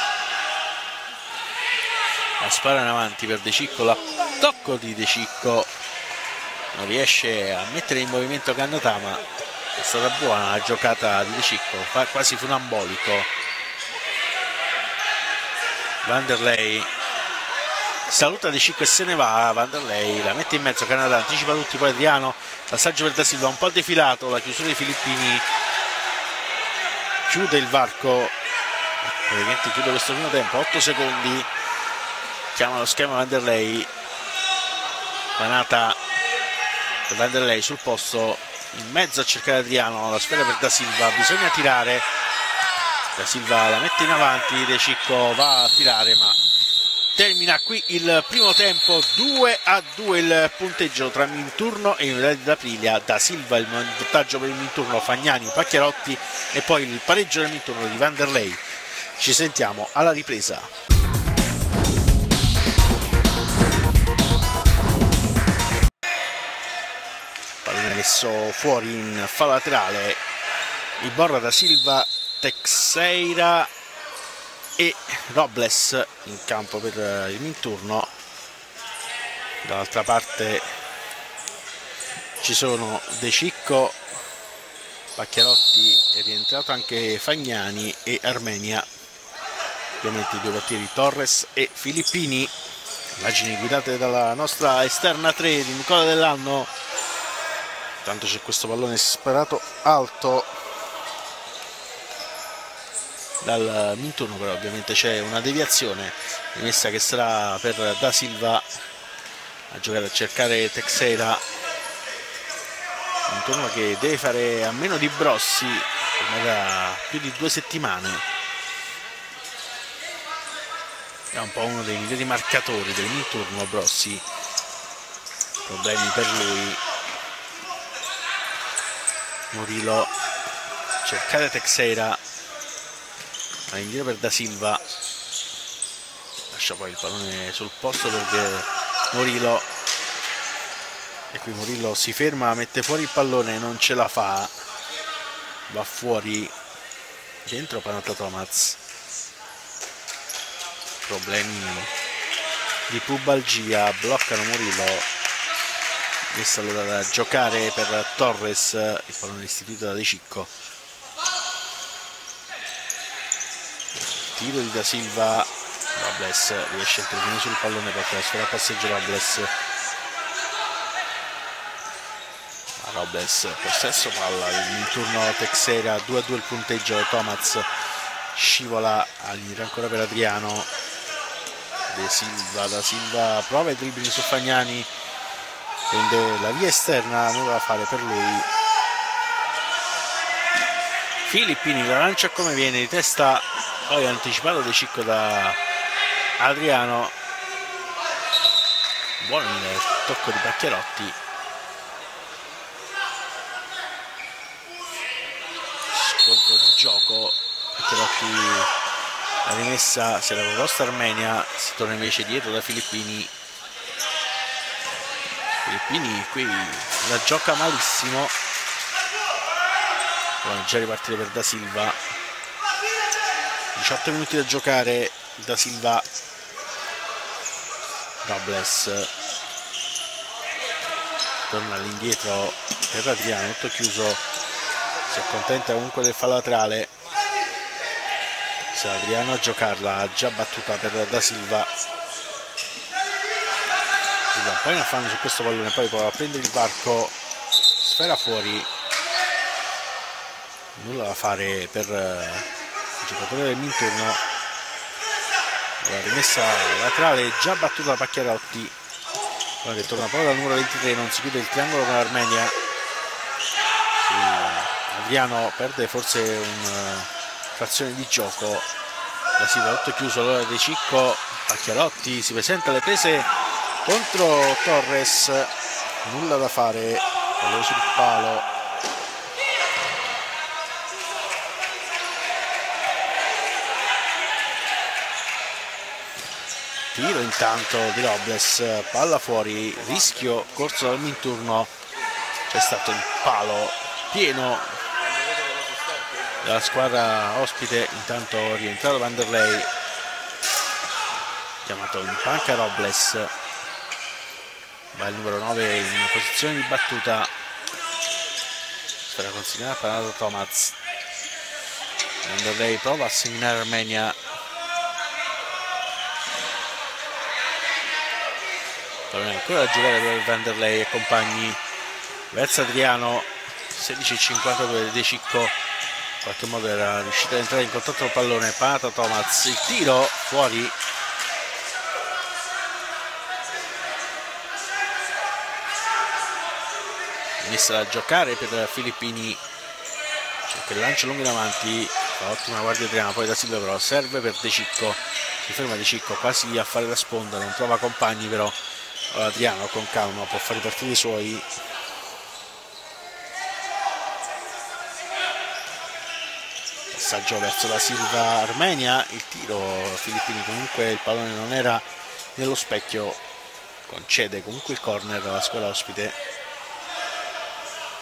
la spara in avanti per De Cicco, la tocco di De Cicco, non riesce a mettere in movimento Cannatà, ma è stata buona la giocata di De Cicco, quasi funambolico. Vanderlei saluta De Cicco e se ne va. Vanderlei la mette in mezzo, Cannatà anticipa tutti, poi Adriano, passaggio per Da Silva un po' defilato, la chiusura di Filippini, chiude il varco, praticamente chiude questo primo tempo, 8 secondi, chiama lo schema Vanderlei, panata per Vanderlei sul posto, in mezzo a cercare Adriano, la sfera per Da Silva, bisogna tirare, Da Silva la mette in avanti, De Cicco va a tirare ma termina qui il primo tempo. 2-2 il punteggio tra Minturno e United d'Aprilia. Da Silva il vantaggio per il Minturno, Fagnani, Pacchiarotti e poi il pareggio del Minturno di Vanderlei. Ci sentiamo alla ripresa. Pallone messo fuori in fallo laterale Iborra, da Silva, Teixeira e Robles in campo per il Minturno. Dall'altra parte ci sono De Cicco, Pacchiarotti, è rientrato anche Fagnani e Armenia, ovviamente i due portieri Torres e Filippini. Immagini guidate dalla nostra esterna 3 di Nicola Dell'Anno. Intanto c'è questo pallone sparato alto dal Minturno, però ovviamente c'è una deviazione, rimessa che sarà per Da Silva a giocare, a cercare Teixeira. Minturno che deve fare a meno di Brossi ormai da più di 2 settimane, è un po' uno dei migliori marcatori del Minturno Brossi, problemi per lui. Murillo, cercare Teixeira, ma indietro per Da Silva, lascia poi il pallone sul posto perché Murillo, e qui Murillo si ferma, mette fuori il pallone, non ce la fa, va fuori, dentro Panata Tomaz, problemi di pubalgia, bloccano Murillo. Messa allora da giocare per Torres, il pallone istituito da De Cicco. Tiro di Da Silva, Robles riesce a intervenire sul pallone per trasferire a passeggio Robles. Robles, possesso palla, il Minturno Teixeira, 2-2 il punteggio, Tomaz scivola all'indietro ancora per Adriano. Da Silva prova i dribbling su Fagnani, prende la via esterna, nulla da fare per lui. Filippini la lancia come viene, di testa, poi anticipato De Cicco da Adriano. Buon il tocco di Pacchiarotti. Scontro di gioco, Pacchiarotti, la rimessa si era proposta Armenia, si torna invece dietro da Filippini. Filippini qui la gioca malissimo, vuole già ripartire per Da Silva, 18 minuti da giocare. Da Silva, Robles torna all'indietro per Adriano, tutto chiuso, si accontenta comunque del fallo laterale. Se Adriano a giocarla, ha già battuta per Da Silva, poi ne fanno su questo pallone, poi prova a prendere il varco, sfera fuori, nulla da fare per il giocatore del Minturno. La rimessa laterale già battuta da Pacchiarotti, che torna poi dal numero 23, non si chiude il triangolo con Armenia. Adriano perde forse una frazione di gioco, la si va tutto chiuso, allora De Cicco, Pacchiarotti si presenta alle prese contro Torres, nulla da fare, pallone sul palo. Tiro intanto di Robles, palla fuori, rischio corso dal Minturno, c'è stato il palo pieno della squadra ospite. Intanto rientrato Vanderlei, chiamato in panca Robles, va il numero 9 in posizione di battuta, sfera consegnata a Panata Tomaz. Vanderlei prova a seminare Armenia, ancora da giocare per Vanderlei e compagni verso Adriano. 16:52 De Cicco in qualche modo era riuscito ad entrare in contatto col pallone. Panata Tomaz, il tiro fuori, messa da giocare per Filippini, cerca il lancio lungo in avanti, fa ottima guardia Adriano, poi Da Silva però serve per De Cicco, si ferma De Cicco quasi a fare la sponda, non trova compagni, però Adriano con calma può fare partire i suoi. Passaggio verso Da Silva, Armenia, il tiro Filippini, comunque il pallone non era nello specchio, concede comunque il corner alla squadra ospite.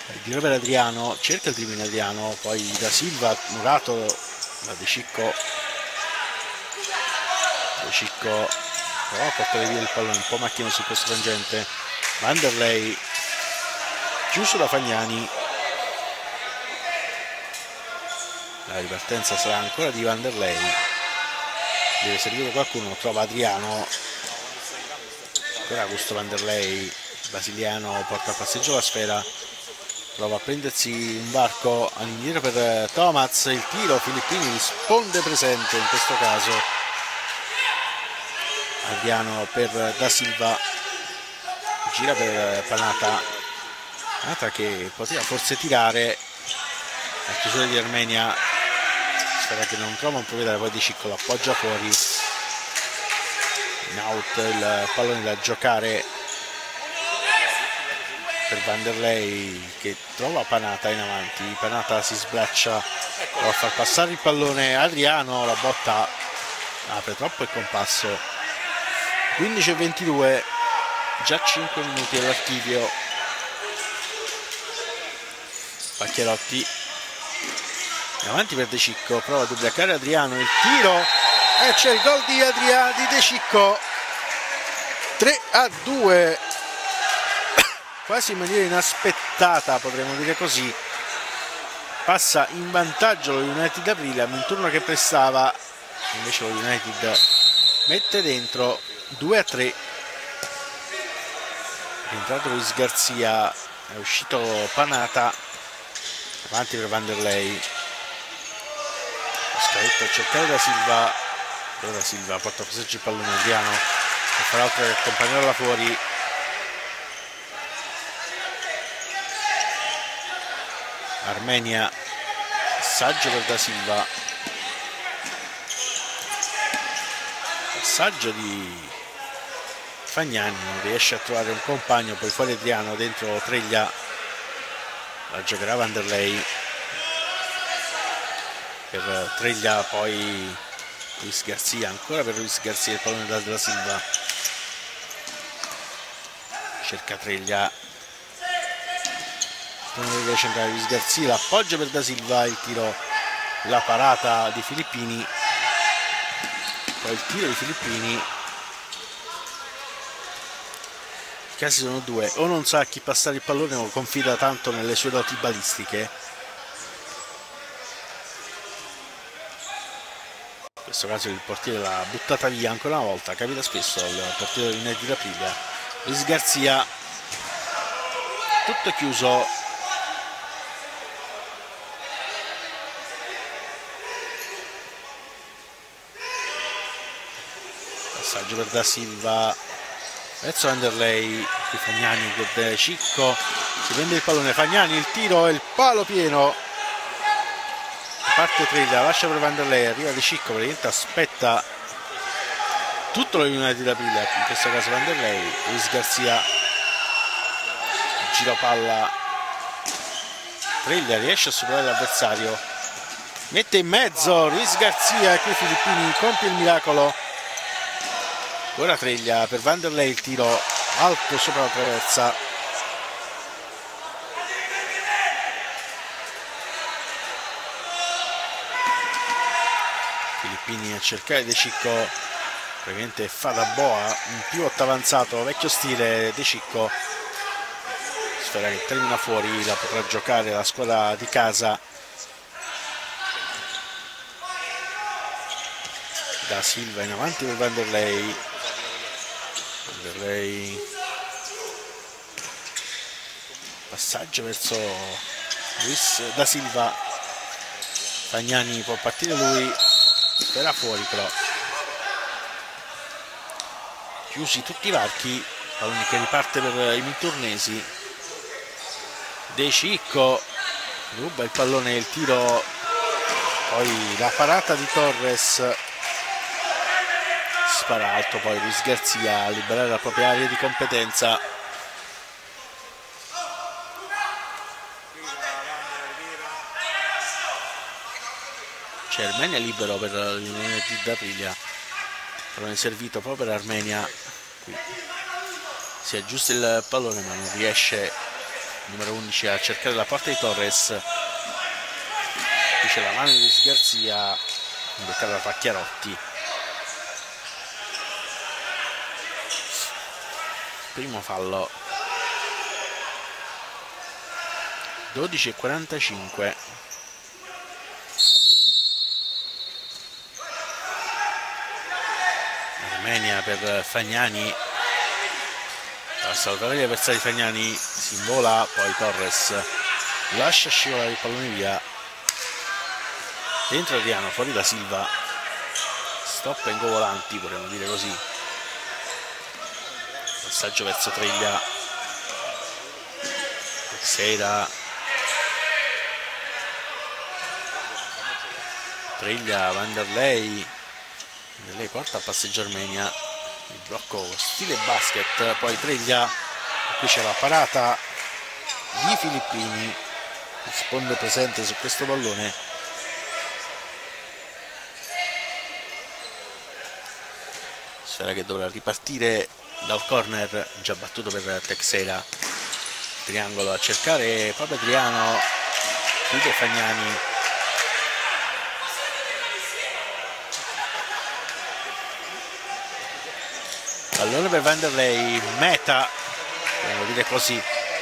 Il tiro per Adriano, cerca il dribbling Adriano, poi da Silva, murato da De Cicco però a portare via il pallone, un po' macchina su questo frangente. Vanderlei chiuso da Fagnani, la ripartenza sarà ancora di Vanderlei, deve servire qualcuno, trova Adriano, ancora questo Vanderlei brasiliano, porta a passeggio la sfera, prova a prendersi un varco all'indietro per Tomaz, il tiro, Filippini risponde presente in questo caso. Adriano per Da Silva, gira per Panata che poteva forse tirare, la chiusura di Armenia, sfera che non trova un proprietario, poi De Cicco l'appoggia fuori, in out, il pallone da giocare per Vanderlei che trova Panata in avanti, Panata si sbraccia, prova a far passare il pallone, Adriano, la botta apre troppo il compasso. 15:22, già 5 minuti all'archivio. Pacchierotti in avanti per De Cicco, prova a dubbiacare Adriano, il tiro e c'è il gol di De Cicco, 3-2, quasi in maniera inaspettata, potremmo dire così. Passa in vantaggio lo United Aprilia, un turno che prestava, invece lo United mette dentro 2-3. È entrato Luis Garzia, è uscito Panata, avanti per Vanderlei, scaletta a cercare Da Silva, Da Silva porta a passeggio il pallone, Adriano per fare altro che accompagnarla fuori, Armenia, passaggio per Da Silva, passaggio di Fagnani, non riesce a trovare un compagno, poi fuori Adriano, dentro Treglia, la giocherà Vanderlei, per Treglia poi Luis Garzia, ancora per Luis Garzia, il pallone da Silva, cerca Treglia, non deve centrare Luis Garzia, l'appoggio per Da Silva, il tiro, la parata di Filippini, poi il tiro di Filippini. I casi sono due, o non sa a chi passare il pallone o confida tanto nelle sue doti balistiche. In questo caso il portiere l'ha buttata via ancora una volta, capita spesso al portiere di United Aprilia. Luis Garzia, tutto chiuso, passaggio per Da Silva verso Vanderlei, qui Fagnani con De Cicco, si prende il pallone, Fagnani, il tiro e il palo pieno, parte Treglia, lascia per Vanderlei, arriva De Cicco, praticamente aspetta tutto lo United Aprilia, in questo caso Vanderlei, Luis Garzia, giro palla, Treglia riesce a superare l'avversario, mette in mezzo Luis Garzia e qui Filippini compie il miracolo. Ora Treglia per Vanderlei, il tiro alto sopra la traversa, Filippini a cercare De Cicco, praticamente fa da boa, un pivot avanzato vecchio stile De Cicco, sfera che termina fuori, la potrà giocare la squadra di casa. Da Silva in avanti per Vanderlei, passaggio verso Luis Da Silva, Fagnani può partire lui, spera fuori però, chiusi tutti i varchi, pallone che riparte per i minturnesi, De Cicco ruba il pallone, il tiro, poi la parata di Torres, spara alto, poi Luis Garzia a liberare la propria area di competenza. C'è Armenia libero per l'United Aprilia, pallone servito proprio per Armenia, qui si aggiusta il pallone ma non riesce numero 11 a cercare la porta di Torres. Qui c'è la mano di Luis Garcia, beccata da Pacchiarotti. Primo fallo. 12:45. Armenia per Fagnani. A salutare gli avversari. Fagnani si invola, poi Torres lascia scivolare il pallone via. Dentro Adriano, fuori da Silva. Stop and go volanti, potremmo dire così. Passaggio verso Treglia. Teixeira. Treglia, Vanderlei. Vanderlei porta a passeggio Armenia. Il blocco stile basket. Poi Treglia. Qui c'è la parata di Filippini. Risponde presente su questo pallone. Sfera che dovrà ripartire dal corner, già battuto per Teixeira. Triangolo a cercare proprio Adriano, chiude Fagnani. Pallone per Vanderlei, meta, possiamo dire così.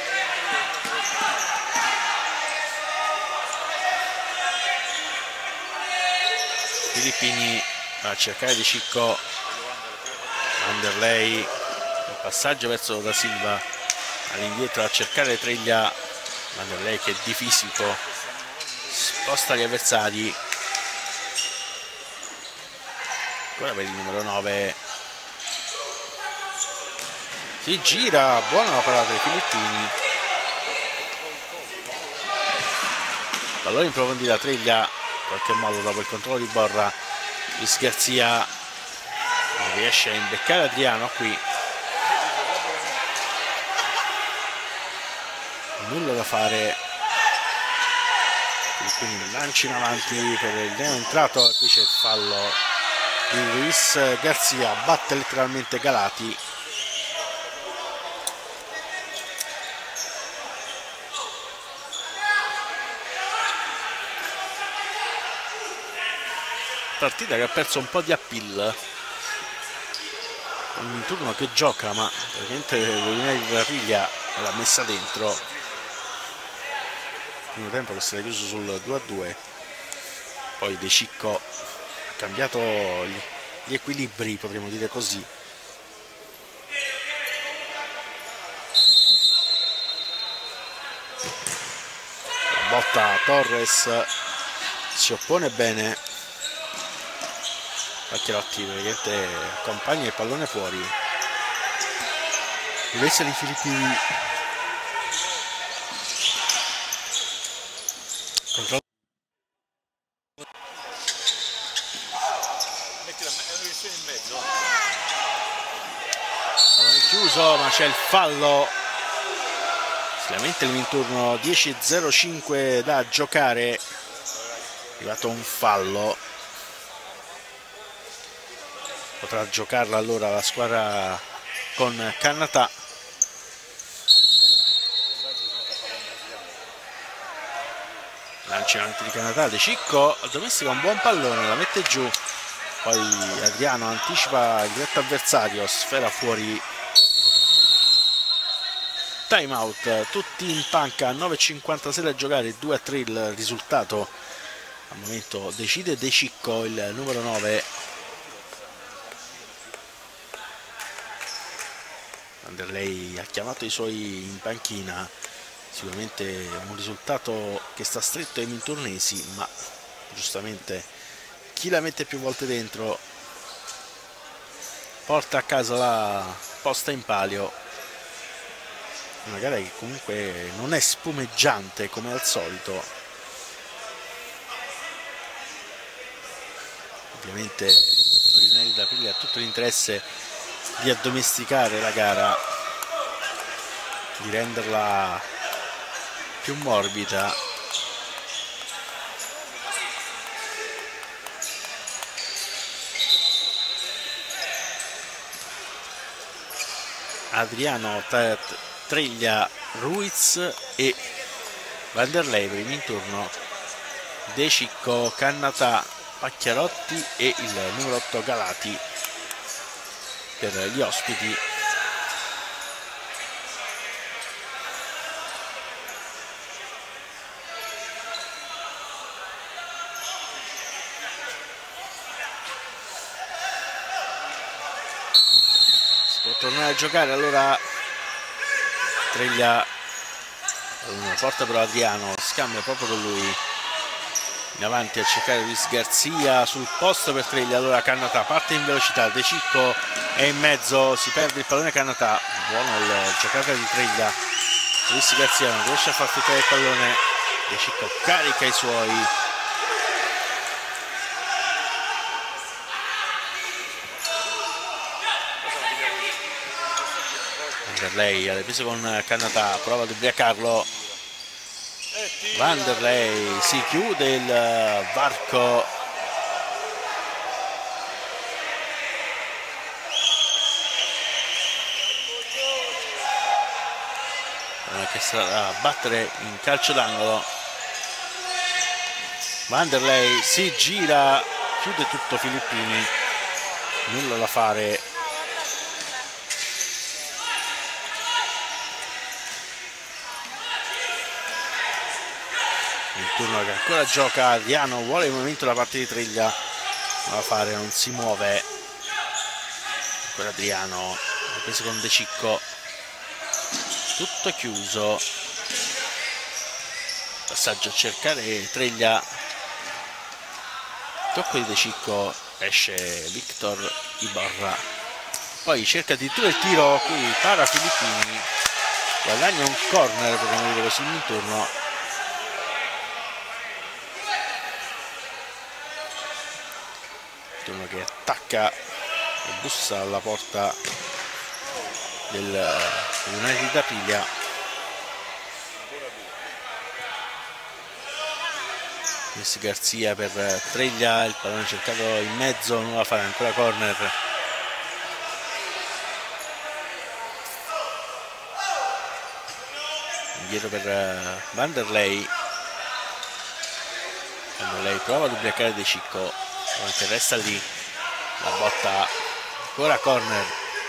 Filippini a cercare di Cicco. Vanderlei, il passaggio verso da Silva, all'indietro a cercare Treglia. Vanderlei che è di fisico, sposta gli avversari. Ancora per il numero 9, si gira, buona la parata dei Filippini. Pallone in profondità, Treglia in qualche modo dopo il controllo di Borra. Luis Garcia non riesce a imbeccare Adriano qui. Nulla da fare. Quindi lancio in avanti per il neo entrato. Qui c'è il fallo di Luis Garcia, batte letteralmente Galati. Partita che ha perso un po' di appeal. Un turno che gioca, ma praticamente l'Unione di Rapiglia l'ha messa dentro. Il primo tempo che si è chiuso sul 2-2. Poi De Cicco ha cambiato gli equilibri, potremmo dire così. La botta Torres si oppone bene. Pacchiarotti praticamente accompagna il pallone fuori. Invece di Filippini. Controllo. Pallone chiuso, ma c'è il fallo. Si lamenta il Minturno. 10:05 da giocare. È arrivato un fallo. Potrà giocarla allora la squadra con Cannatà. Lancio in avanti di Cannatà, De Cicco domestica un buon pallone, la mette giù. Poi Adriano anticipa il diretto avversario, sfera fuori. Time out, tutti in panca, 9:56 da giocare, 2-3 il risultato. Al momento decide De Cicco, il numero 9. Vanderlei ha chiamato i suoi in panchina. Sicuramente un risultato che sta stretto ai minturnesi, ma giustamente chi la mette più volte dentro porta a casa la posta in palio. Una gara che comunque non è spumeggiante come al solito. Ovviamente l'Unione d'Aprilia ha tutto l'interesse di addomesticare la gara, di renderla più morbida. Adriano Treglia Ruiz e Vanderlei per il min turno, De Cicco, Cannatà, Pacchiarotti e il numero 8 Galati per gli ospiti. Si può tornare a giocare allora. Treglia porta però Adriano, scambia proprio con lui in avanti a cercare Luis Garzia sul posto per Treglia. Allora Cannatà parte in velocità, De Cicco è in mezzo, si perde il pallone. Cannatà, buono il giocata di Treglia. Luis Garzia non riesce a far filtrare il pallone, De Cicco carica i suoi. Vanderlei alle prese con Cannatà, prova ad ubriacarlo. Vanderlei si chiude il varco. Che sarà a battere in calcio d'angolo. Vanderlei si gira, chiude tutto Filippini, nulla da fare. Il turno che ancora gioca Adriano, vuole il movimento da parte di Treglia, non da fare, non si muove. Ancora Adriano, preso con De Cicco, tutto chiuso. Passaggio a cercare Treglia, tocco di De Cicco, esce Victor Iborra, poi cerca addirittura il tiro, qui para Filippini, guadagna un corner, potremmo dire così, in turno. Turno che attacca e bussa alla porta del United d'Aprilia. Luis Garzia per Treglia, il pallone cercato in mezzo, non la fa, ancora corner. Indietro per Vanderlei. Vanderlei prova ad ubriacare De Cicco, che resta lì, la botta, ancora corner.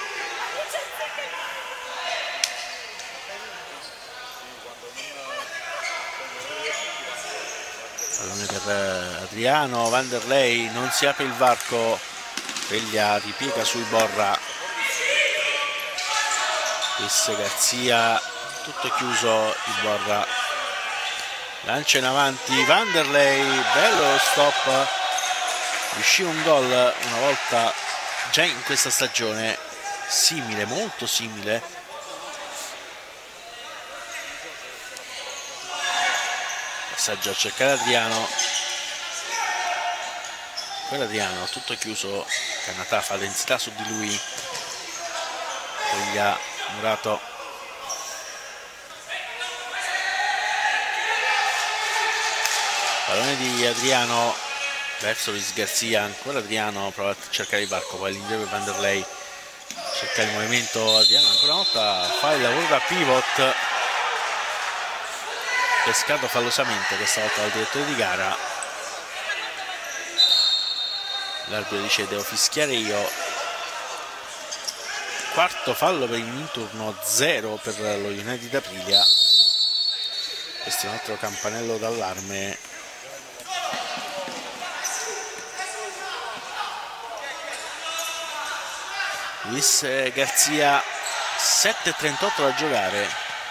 Pallone per Adriano, Vanderlei, non si apre il varco, Treglia ripiega su Iborra. Luis Garzia, tutto chiuso, Iborra lancia in avanti, Vanderlei, bello lo stop. Riuscì un gol una volta già in questa stagione, simile, molto simile. Passaggio a cercare Adriano, Adriano tutto chiuso. Cannatà fa densità su di lui, Treglia, Murato, pallone di Adriano verso Luis Garzia, ancora Adriano prova a cercare il varco, poi all'indietro Vanderlei cerca il movimento. Adriano ancora una volta fa il lavoro da pivot, pescato fallosamente questa volta dal direttore di gara. L'arbitro dice devo fischiare io. Quarto fallo per il min turno, 0 per lo United d'Aprilia. Questo è un altro campanello d'allarme. Luis Garzia, 7:38 da giocare.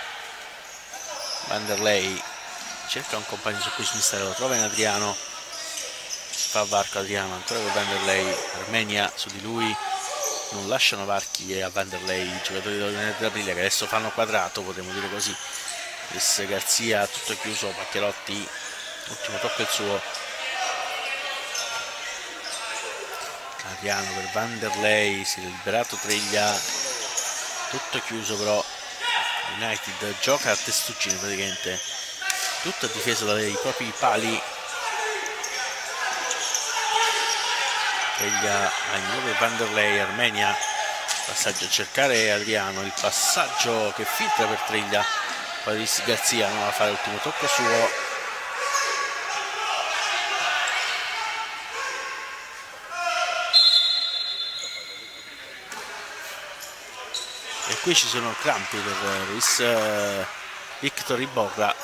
Vanderlei cerca un compagno su cui smistare, lo trova in Adriano, fa varco Adriano, ancora con Vanderlei, Armenia su di lui, non lasciano varchi a Vanderlei i giocatori dell'Aprilia, che adesso fanno quadrato, potremmo dire così. Luis Garzia tutto chiuso, Pacchiarotti, ultimo tocco il suo. Adriano per Vanderlei, si è liberato Treglia, tutto chiuso, però United gioca a testuggine praticamente, tutto difeso dai propri pali. Treglia a nuovo Vanderlei, Armenia, passaggio a cercare Adriano, il passaggio che filtra per Treglia, poi Luis Garzia non va a fare l'ultimo tocco suo. E qui ci sono crampi per Luis Victor Iborra.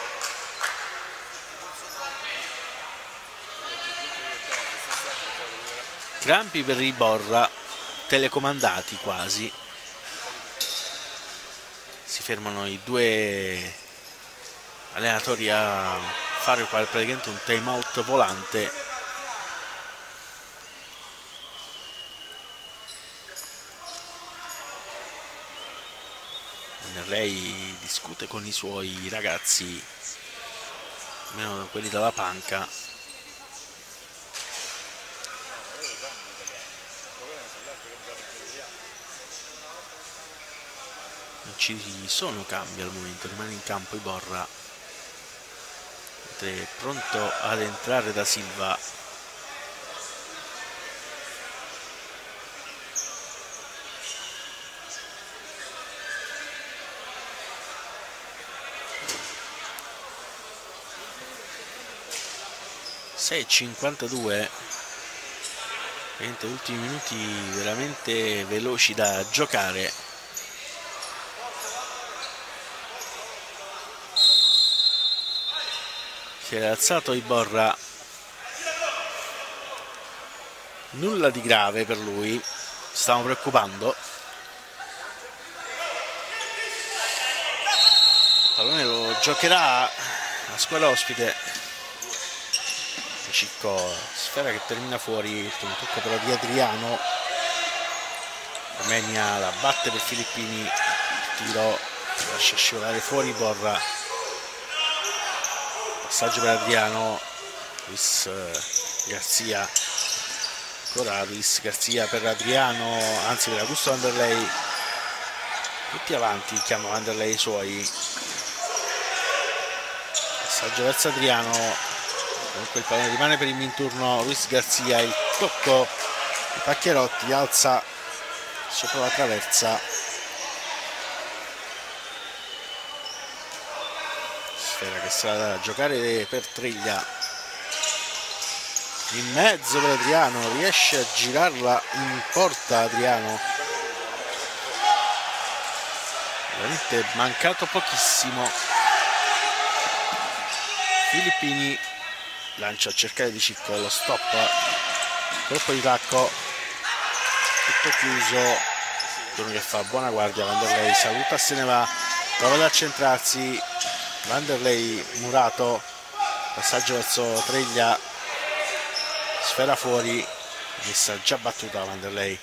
Crampi per Iborra, telecomandati quasi. Si fermano i due allenatori a fare praticamente un time out volante. Lei discute con i suoi ragazzi, almeno quelli dalla panca. Non ci sono cambi al momento, rimane in campo Iborra, mentre è pronto ad entrare Da Silva. (6:52), ultimi minuti veramente veloci da giocare. Si era alzato Iborra, nulla di grave per lui, stiamo preoccupando. Il pallone lo giocherà la squadra ospite. Cicco, sfera che termina fuori, il tocco però di Adriano. Romania la batte per Filippini, il tiro lascia scivolare fuori Iborra. Passaggio per Adriano, Luis Garzia, ancora Luis Garzia per Adriano, anzi per Augusto Vanderlei, tutti avanti, chiama Vanderlei i suoi. Passaggio verso Adriano, comunque il pallone rimane per il Minturno. Luis Garzia, il tocco di Pacchierotti, alza sopra la traversa. Sfera che sarà da giocare per Triglia, in mezzo per Adriano, riesce a girarla in porta Adriano, veramente mancato pochissimo. Filippini lancia a cercare di Cicco, lo stop, colpo di tacco, tutto chiuso. Uno che fa buona guardia, Vanderlei saluta, se ne va, prova ad accentrarsi, Vanderlei murato, passaggio verso Treglia, sfera fuori, messa già battuta Vanderlei,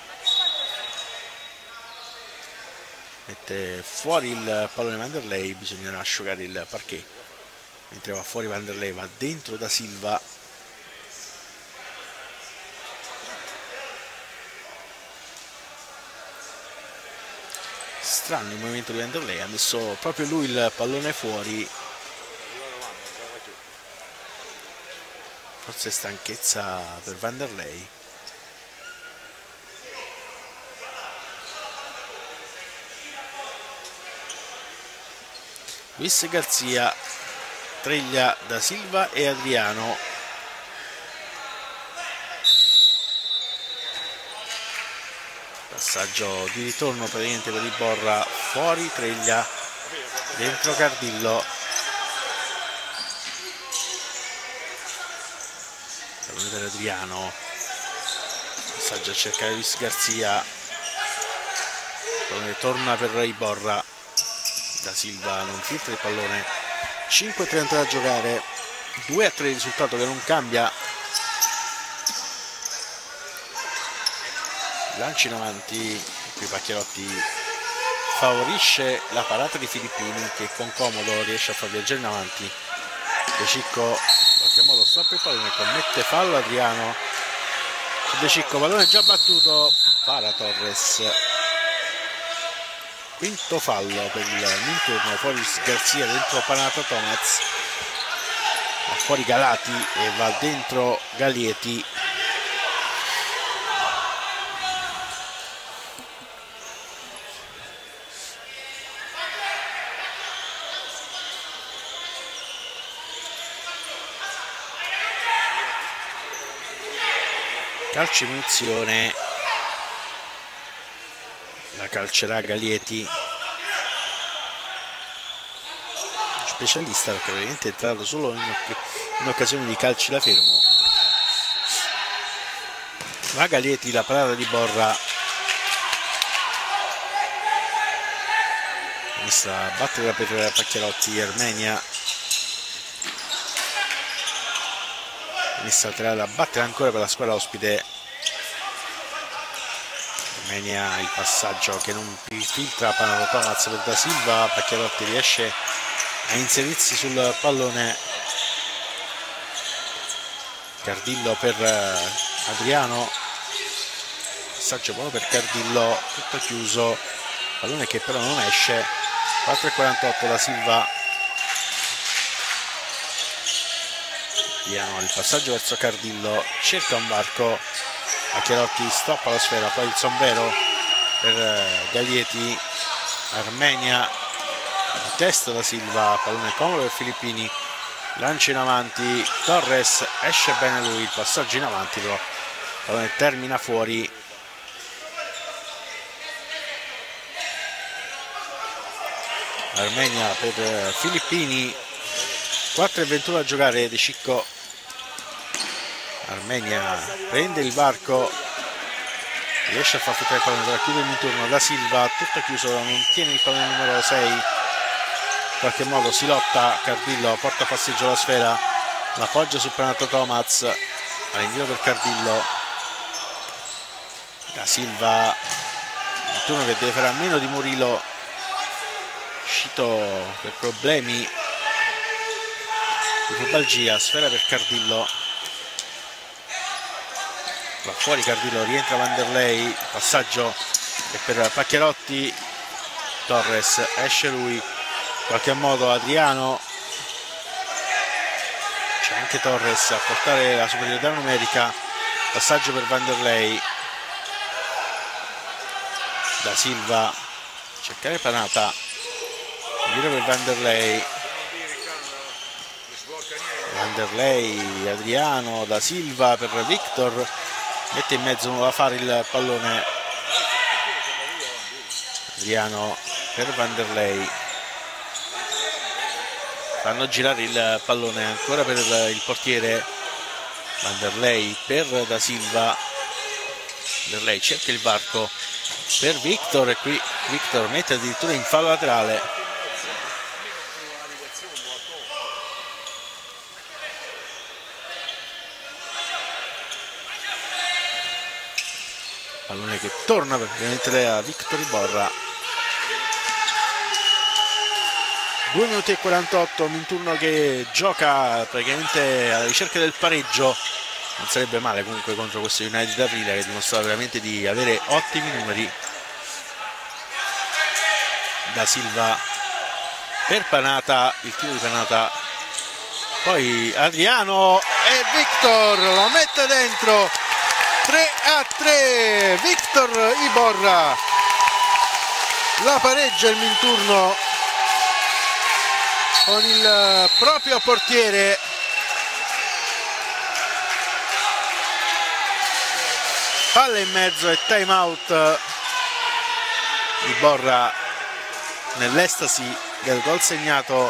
mette fuori il pallone Vanderlei, bisognerà asciugare il parquet. Mentre va fuori Vanderlei, va dentro Da Silva. Strano il movimento di Vanderlei, ha messo proprio lui il pallone fuori. Forse stanchezza per Vanderlei. Luis Garzia, Treglia, Da Silva e Adriano. Passaggio di ritorno praticamente per Iborra, fuori Treglia, dentro Cardillo. Pallone per Adriano, passaggio a cercare Luis Garzia, pallone torna per Iborra, Da Silva non filtra il pallone. 5:30 da giocare, 2-3 il risultato che non cambia. Lanci in avanti, qui Pacchierotti favorisce la parata di Filippini che con comodo riesce a far viaggiare in avanti. De Cicco in qualche modo stoppa il pallone, commette fallo Adriano su De Cicco, pallone già battuto, para Torres. Quinto fallo per il Minturno, fuori Garzia, dentro Panato Tomaz, va fuori Galati e va dentro Galieti. calcio di punizione, la calcerà Galieti, specialista perché praticamente è entrato solo in occasione di calci da fermo. Va Galieti, la parata di Borra, messa a battere per Pacchiarotti. Armenia messa a battere ancora per la squadra ospite. Armenia, il passaggio che non filtra, Panato Tomaz per Da Silva, Pacchiarotti riesce a inserirsi sul pallone, Cardillo per Adriano, passaggio buono per Cardillo, tutto chiuso, pallone che però non esce. 4,48 Da Silva, Adriano, il passaggio verso Cardillo, cerca un varco, Pacchiarotti stoppa la sfera, poi il sombrero per Galieti. Armenia, testa Da Silva, pallone comodo per Filippini, lancia in avanti, Torres, esce bene lui, il passaggio in avanti però il pallone termina fuori. Armenia per Filippini, 4,21 a giocare, De Cicco. Armenia prende il varco, riesce a far filtrare il pallone per chiudere il turno. Da Silva, tutto chiuso, non tiene il pallone numero 6, in qualche modo si lotta, Cardillo porta a passeggio la sfera, l'appoggia su Panato Tomaz, all'indietro per Cardillo. Da Silva, il turno che deve fare a meno di Murillo, uscito per problemi di pubalgia, sfera per Cardillo, va fuori Cardillo, rientra Vanderlei, passaggio è per Pacchiarotti, Torres, esce lui, in qualche modo Adriano, c'è anche Torres a portare la superiorità numerica, passaggio per Vanderlei. Da Silva, cercare Panata, giro per Vanderlei, Adriano, Da Silva per Victor, mette in mezzo, non va a fare il pallone, Adriano per Vanderlei, fanno girare il pallone ancora per il portiere, Vanderlei per Da Silva, Vanderlei cerca il varco per Victor e qui Victor mette addirittura in fallo laterale. Pallone che torna praticamente a Victor Iborra. 2 minuti e 48, Minturno che gioca praticamente alla ricerca del pareggio. Non sarebbe male comunque contro questo United Aprilia che dimostra veramente di avere ottimi numeri. Da Silva per Panata, il tiro di Panata, poi Adriano e Victor lo mette dentro. 3-3, Victor Iborra la pareggia il Minturno con il proprio portiere. Palla in mezzo e time out. Iborra nell'estasi del gol segnato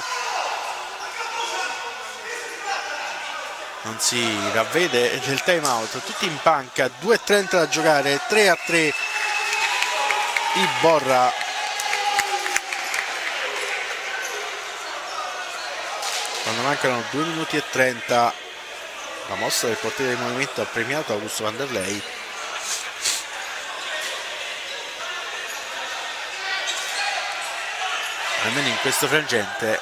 non si ravvede del time out, tutti in panca, 2:30 da giocare, 3-3 Iborra. Quando mancano 2 minuti e 30 la mossa del portiere del movimento ha premiato Augusto Vanderlei. Almeno in questo frangente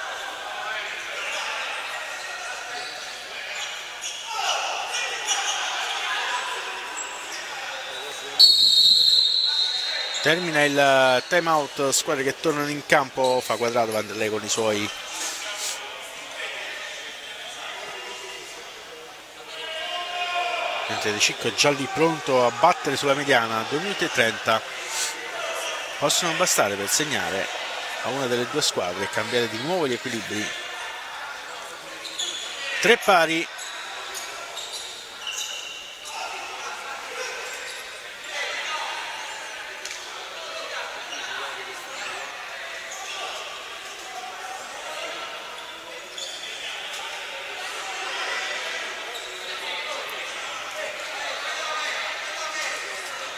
termina il time out, squadre che tornano in campo, fa quadrato Vanderlei con i suoi. Mentre De Cicco è già lì pronto a battere sulla mediana. 2 minuti e 30 possono bastare per segnare a una delle due squadre e cambiare di nuovo gli equilibri. 3 pari.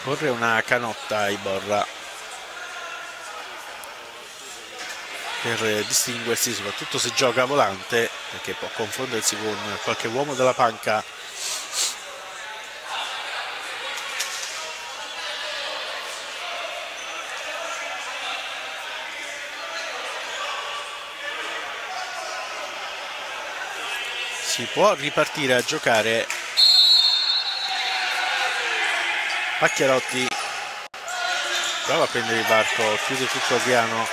corre una canotta Iborra per distinguersi, soprattutto se gioca volante, perché può confondersi con qualche uomo della panca. Si può ripartire a giocare. Pacchiarotti prova a prendere il varco, chiude tutto Adriano.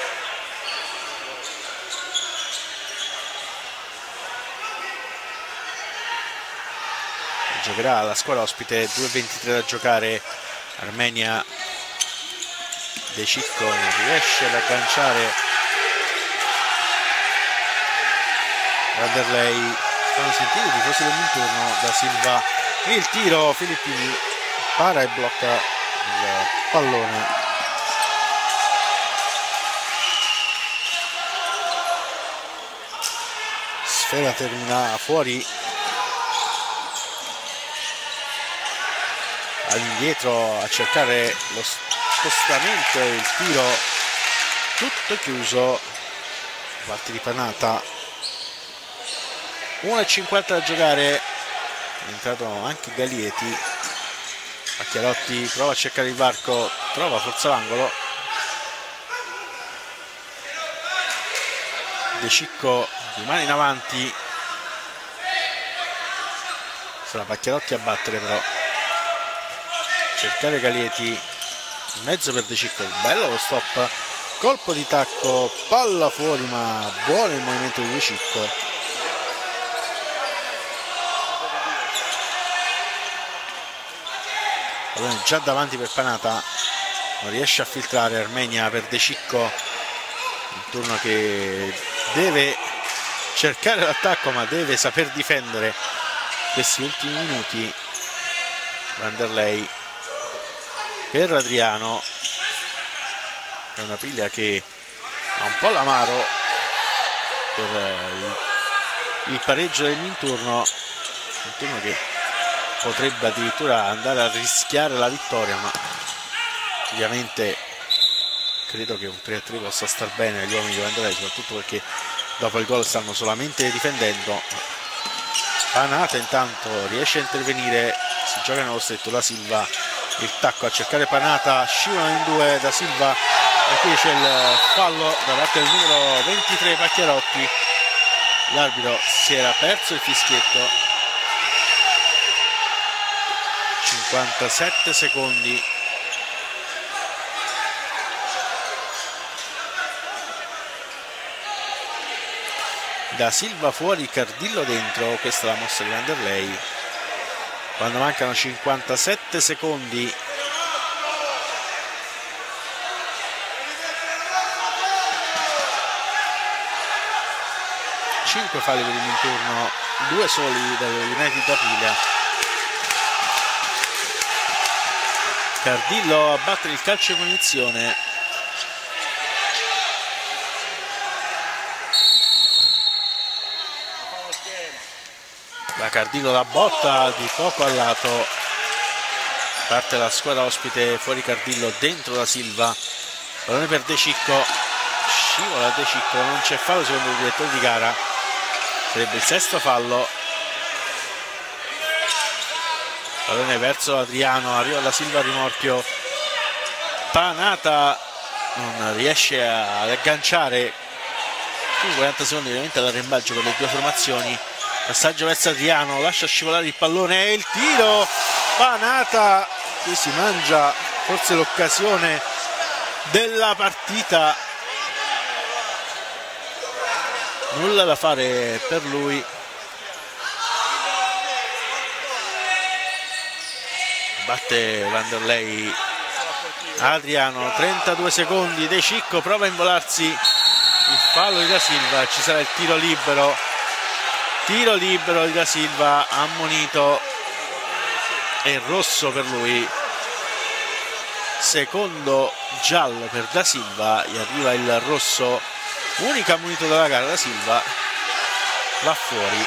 Giocherà la squadra ospite, 2:23 da giocare. Armenia. De Cicco non riesce ad agganciare Vanderlei. Sono sentiti i tifosi del Minturno. Da Silva, il tiro, Filippini para e blocca il pallone. Sfera termina fuori. All'indietro a cercare lo spostamento e il tiro tutto chiuso da parte di Panata. 1:50 da giocare, è entrato anche Galieti. Pacchiarotti prova a cercare il varco, trova forza l'angolo. De Cicco rimane in avanti, sarà Pacchiarotti a battere però. Cercare Galieti in mezzo per De Cicco, bello lo stop, colpo di tacco, palla fuori, ma buono il movimento di De Cicco. Pallone già davanti per Panata, non riesce a filtrare. Armenia per De Cicco, un turno che deve cercare l'attacco ma deve saper difendere questi ultimi minuti. Vanderlei per Adriano, è una piglia che ha un po' l'amaro per il pareggio del Minturno, un turno che potrebbe addirittura andare a rischiare la vittoria, ma ovviamente credo che un 3-3 possa star bene agli uomini di Vanderlei, soprattutto perché dopo il gol stanno solamente difendendo. Panata intanto riesce a intervenire, si gioca nello stretto. Da Silva, il tacco a cercare Panata, scivolano in due Da Silva e qui c'è il fallo da parte del numero 23 Pacchiarotti. L'arbitro si era perso il fischietto. 57 secondi. Da Silva fuori, Cardillo dentro, questa è la mossa di Vanderlei. Quando mancano 57 secondi. Cinque falli per il Minturno, 2 soli dello United d'Aprilia. Cardillo a battere il calcio di punizione. Da Cardillo la botta di poco al lato. Parte la squadra ospite, fuori Cardillo, dentro Da Silva. Pallone per De Cicco. Scivola De Cicco, non c'è fallo secondo il direttore di gara. Sarebbe il sesto fallo. Pallone verso Adriano, arriva Da Silva a rimorchio. Panata non riesce ad agganciare. 40 secondi ovviamente all'arrembaggio per le due formazioni. Passaggio verso Adriano, lascia scivolare il pallone e il tiro. Panata che si mangia forse l'occasione della partita. Nulla da fare per lui. Batte Vanderlei. Adriano, 32 secondi. De Cicco prova a involarsi. Il fallo di Da Silva, ci sarà il tiro libero. Tiro libero di Da Silva, ammonito e rosso per lui. Secondo giallo per Da Silva, gli arriva il rosso. Unico ammonito della gara. Da Silva va fuori.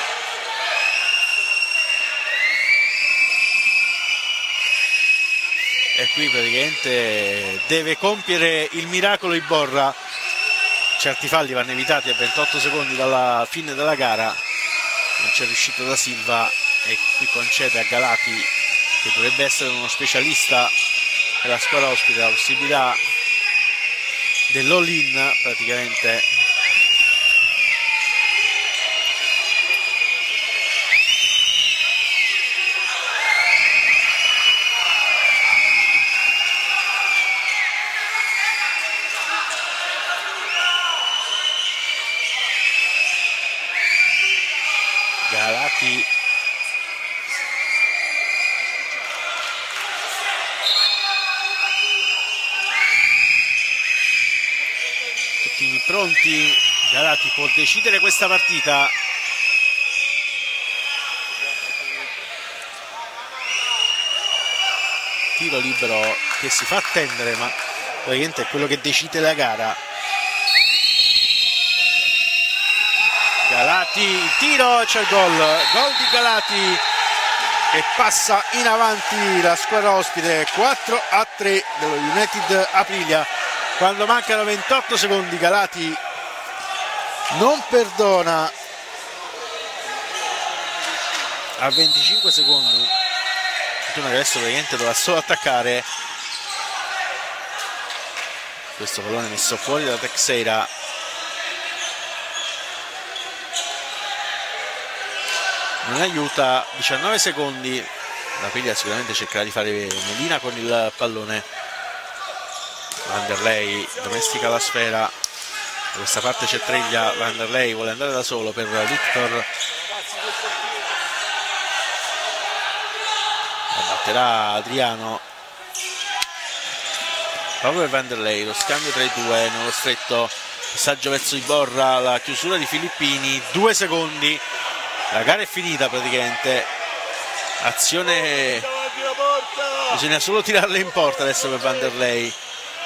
E qui praticamente deve compiere il miracolo Iborra. Certi falli vanno evitati a 28 secondi dalla fine della gara, non c'è riuscito da Silva e qui concede a Galati, che dovrebbe essere uno specialista della squadra ospite, la possibilità dell'all-in praticamente. Galati tutti pronti, Galati può decidere questa partita. Tiro libero che si fa attendere, ma praticamente è quello che decide la gara. Galati, il tiro, c'è il gol di Galati e passa in avanti la squadra ospite 4-3 dello United Aprilia. Quando mancano 28 secondi Galati non perdona. A 25 secondi adesso praticamente dovrà solo attaccare. Questo pallone messo fuori da Teixeira. Non aiuta, 19 secondi, la Piglia sicuramente cercherà di fare melina con il pallone. Vanderlei domestica la sfera, da questa parte c'è Treglia, Vanderlei vuole andare da solo per Victor, la batterà Adriano, proprio per Vanderlei, lo scambio tra i due nello stretto, passaggio verso Iborra, la chiusura di Filippini, 2 secondi. La gara è finita praticamente, azione, bisogna solo tirarla in porta adesso per Vanderlei.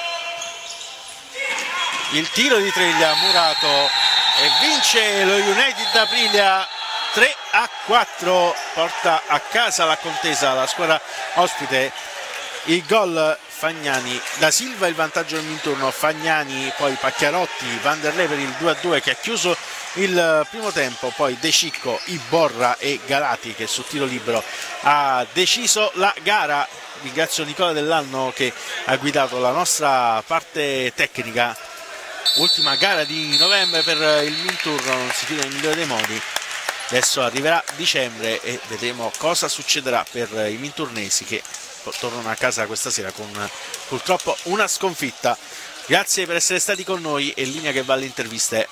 Il tiro di Treglia, murato, e vince lo United Aprilia 3-4, porta a casa la contesa la squadra ospite. Il gol Fagnani, da Silva il vantaggio nel minturno, Fagnani, poi Pacchiarotti, Vanderlei per il 2-2 che ha chiuso il primo tempo, poi De Cicco, Iborra e Galati che su tiro libero ha deciso la gara. Ringrazio Nicola Dell'Anno che ha guidato la nostra parte tecnica. Ultima gara di novembre per il minturno, non si chiude nel migliore dei modi. Adesso arriverà dicembre e vedremo cosa succederà per i minturnesi che tornano a casa questa sera con purtroppo una sconfitta. Grazie per essere stati con noi e linea che va alle interviste.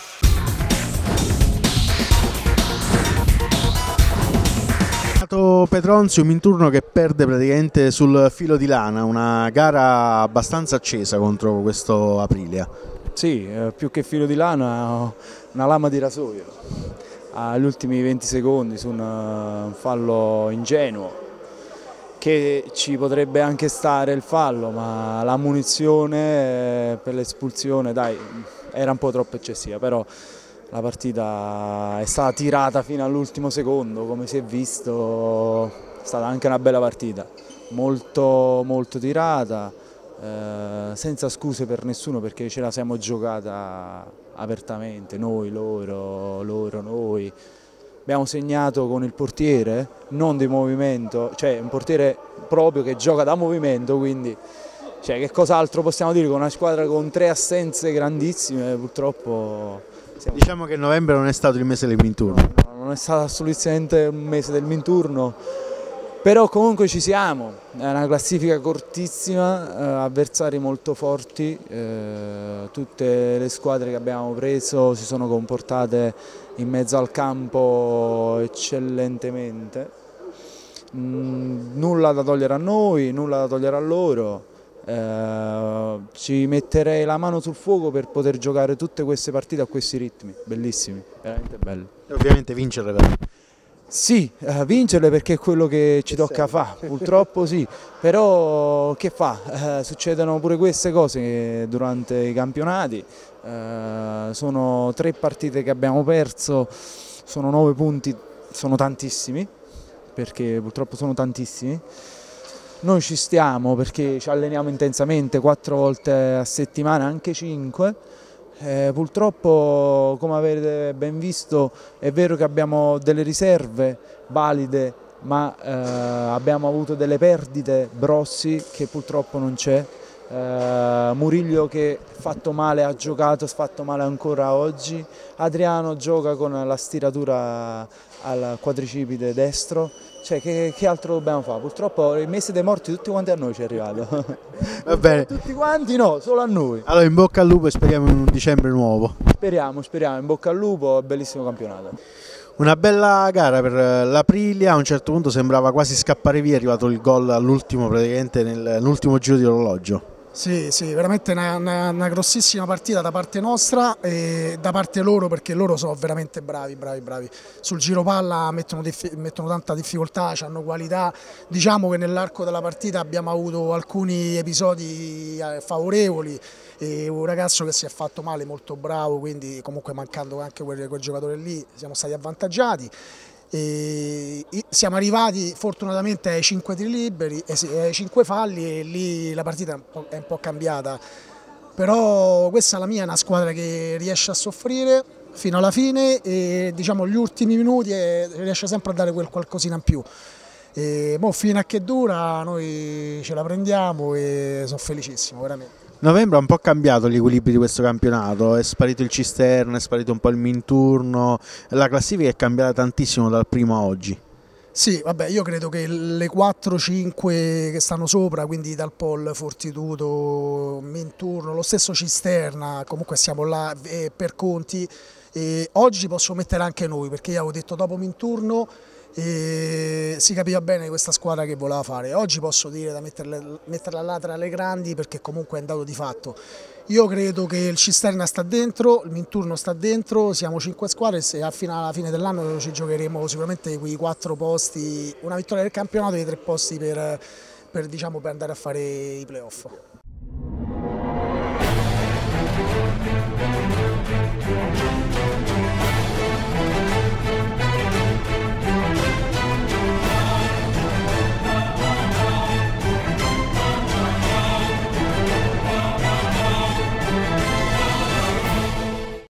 Petronzi, un minturno che perde praticamente sul filo di lana, una gara abbastanza accesa contro questo Aprilia. Sì, più che filo di lana, una lama di rasoio. Agli ultimi 20 secondi su un fallo ingenuo, che ci potrebbe anche stare il fallo, ma la munizione per l'espulsione, dai, era un po' troppo eccessiva, però la partita è stata tirata fino all'ultimo secondo, come si è visto, è stata anche una bella partita, molto tirata, senza scuse per nessuno perché ce la siamo giocata apertamente, noi, loro, noi. Abbiamo segnato con il portiere, non di movimento, cioè un portiere proprio che gioca da movimento, quindi cioè, che cos'altro possiamo dire con una squadra con 3 assenze grandissime, purtroppo... Diciamo che novembre non è stato il mese del minturno. No, non è stato assolutamente un mese del minturno, però comunque ci siamo, è una classifica cortissima, avversari molto forti, tutte le squadre che abbiamo preso si sono comportate in mezzo al campo eccellentemente, nulla da togliere a noi, nulla da togliere a loro. Ci metterei la mano sul fuoco per poter giocare tutte queste partite a questi ritmi, bellissimi, veramente belli. E ovviamente vincerle però. Sì, vincerle perché è quello che ci tocca fare, purtroppo sì, però che fa? Succedono pure queste cose durante i campionati, sono 3 partite che abbiamo perso, sono 9 punti, sono tantissimi, perché purtroppo sono tantissimi. Noi ci stiamo perché ci alleniamo intensamente 4 volte a settimana, anche 5. Purtroppo, come avete ben visto, è vero che abbiamo delle riserve valide, ma abbiamo avuto delle perdite. Brossi, che purtroppo non c'è, Muriglio, che fatto male ha giocato, è fatto male ancora oggi, Adriano gioca con la stiratura al quadricipite destro. Cioè, che altro dobbiamo fare? Purtroppo il mese dei morti tutti quanti a noi ci è arrivato. Va bene. Tutti quanti no, solo a noi. Allora in bocca al lupo e speriamo in un dicembre nuovo. Speriamo, in bocca al lupo, bellissimo campionato. Una bella gara per l'Aprilia, a un certo punto sembrava quasi scappare via, è arrivato il gol all'ultimo, praticamente nell'ultimo giro di orologio. Sì, veramente una grossissima partita da parte nostra e da parte loro, perché loro sono veramente bravi. Sul giro palla mettono tanta difficoltà, hanno qualità. Diciamo che nell'arco della partita abbiamo avuto alcuni episodi favorevoli e un ragazzo che si è fatto male, molto bravo, quindi comunque mancando anche quel giocatore lì siamo stati avvantaggiati. E siamo arrivati fortunatamente ai 5 tiri liberi, ai 5 falli, e lì la partita è un po' cambiata, però questa la mia è una squadra che riesce a soffrire fino alla fine e diciamo gli ultimi minuti riesce sempre a dare quel qualcosina in più. E mo fino a che dura noi ce la prendiamo e sono felicissimo veramente. Novembre ha un po' cambiato gli equilibri di questo campionato, è sparito il Cisterna, è sparito un po' il Minturno, la classifica è cambiata tantissimo dal primo a oggi. Sì, vabbè, io credo che le 4-5 che stanno sopra, quindi Dal Pol, Fortitudo, Minturno, lo stesso Cisterna, comunque siamo là per conti, e oggi posso mettere anche noi, perché io avevo detto dopo Minturno e si capiva bene questa squadra che voleva fare. Oggi posso dire da metterla là tra le grandi, perché comunque è un dato di fatto. Io credo che il Cisterna sta dentro, il Minturno sta dentro, siamo 5 squadre e alla fine dell'anno ci giocheremo sicuramente quei 4 posti, una vittoria del campionato e i 3 posti per andare a fare i playoff.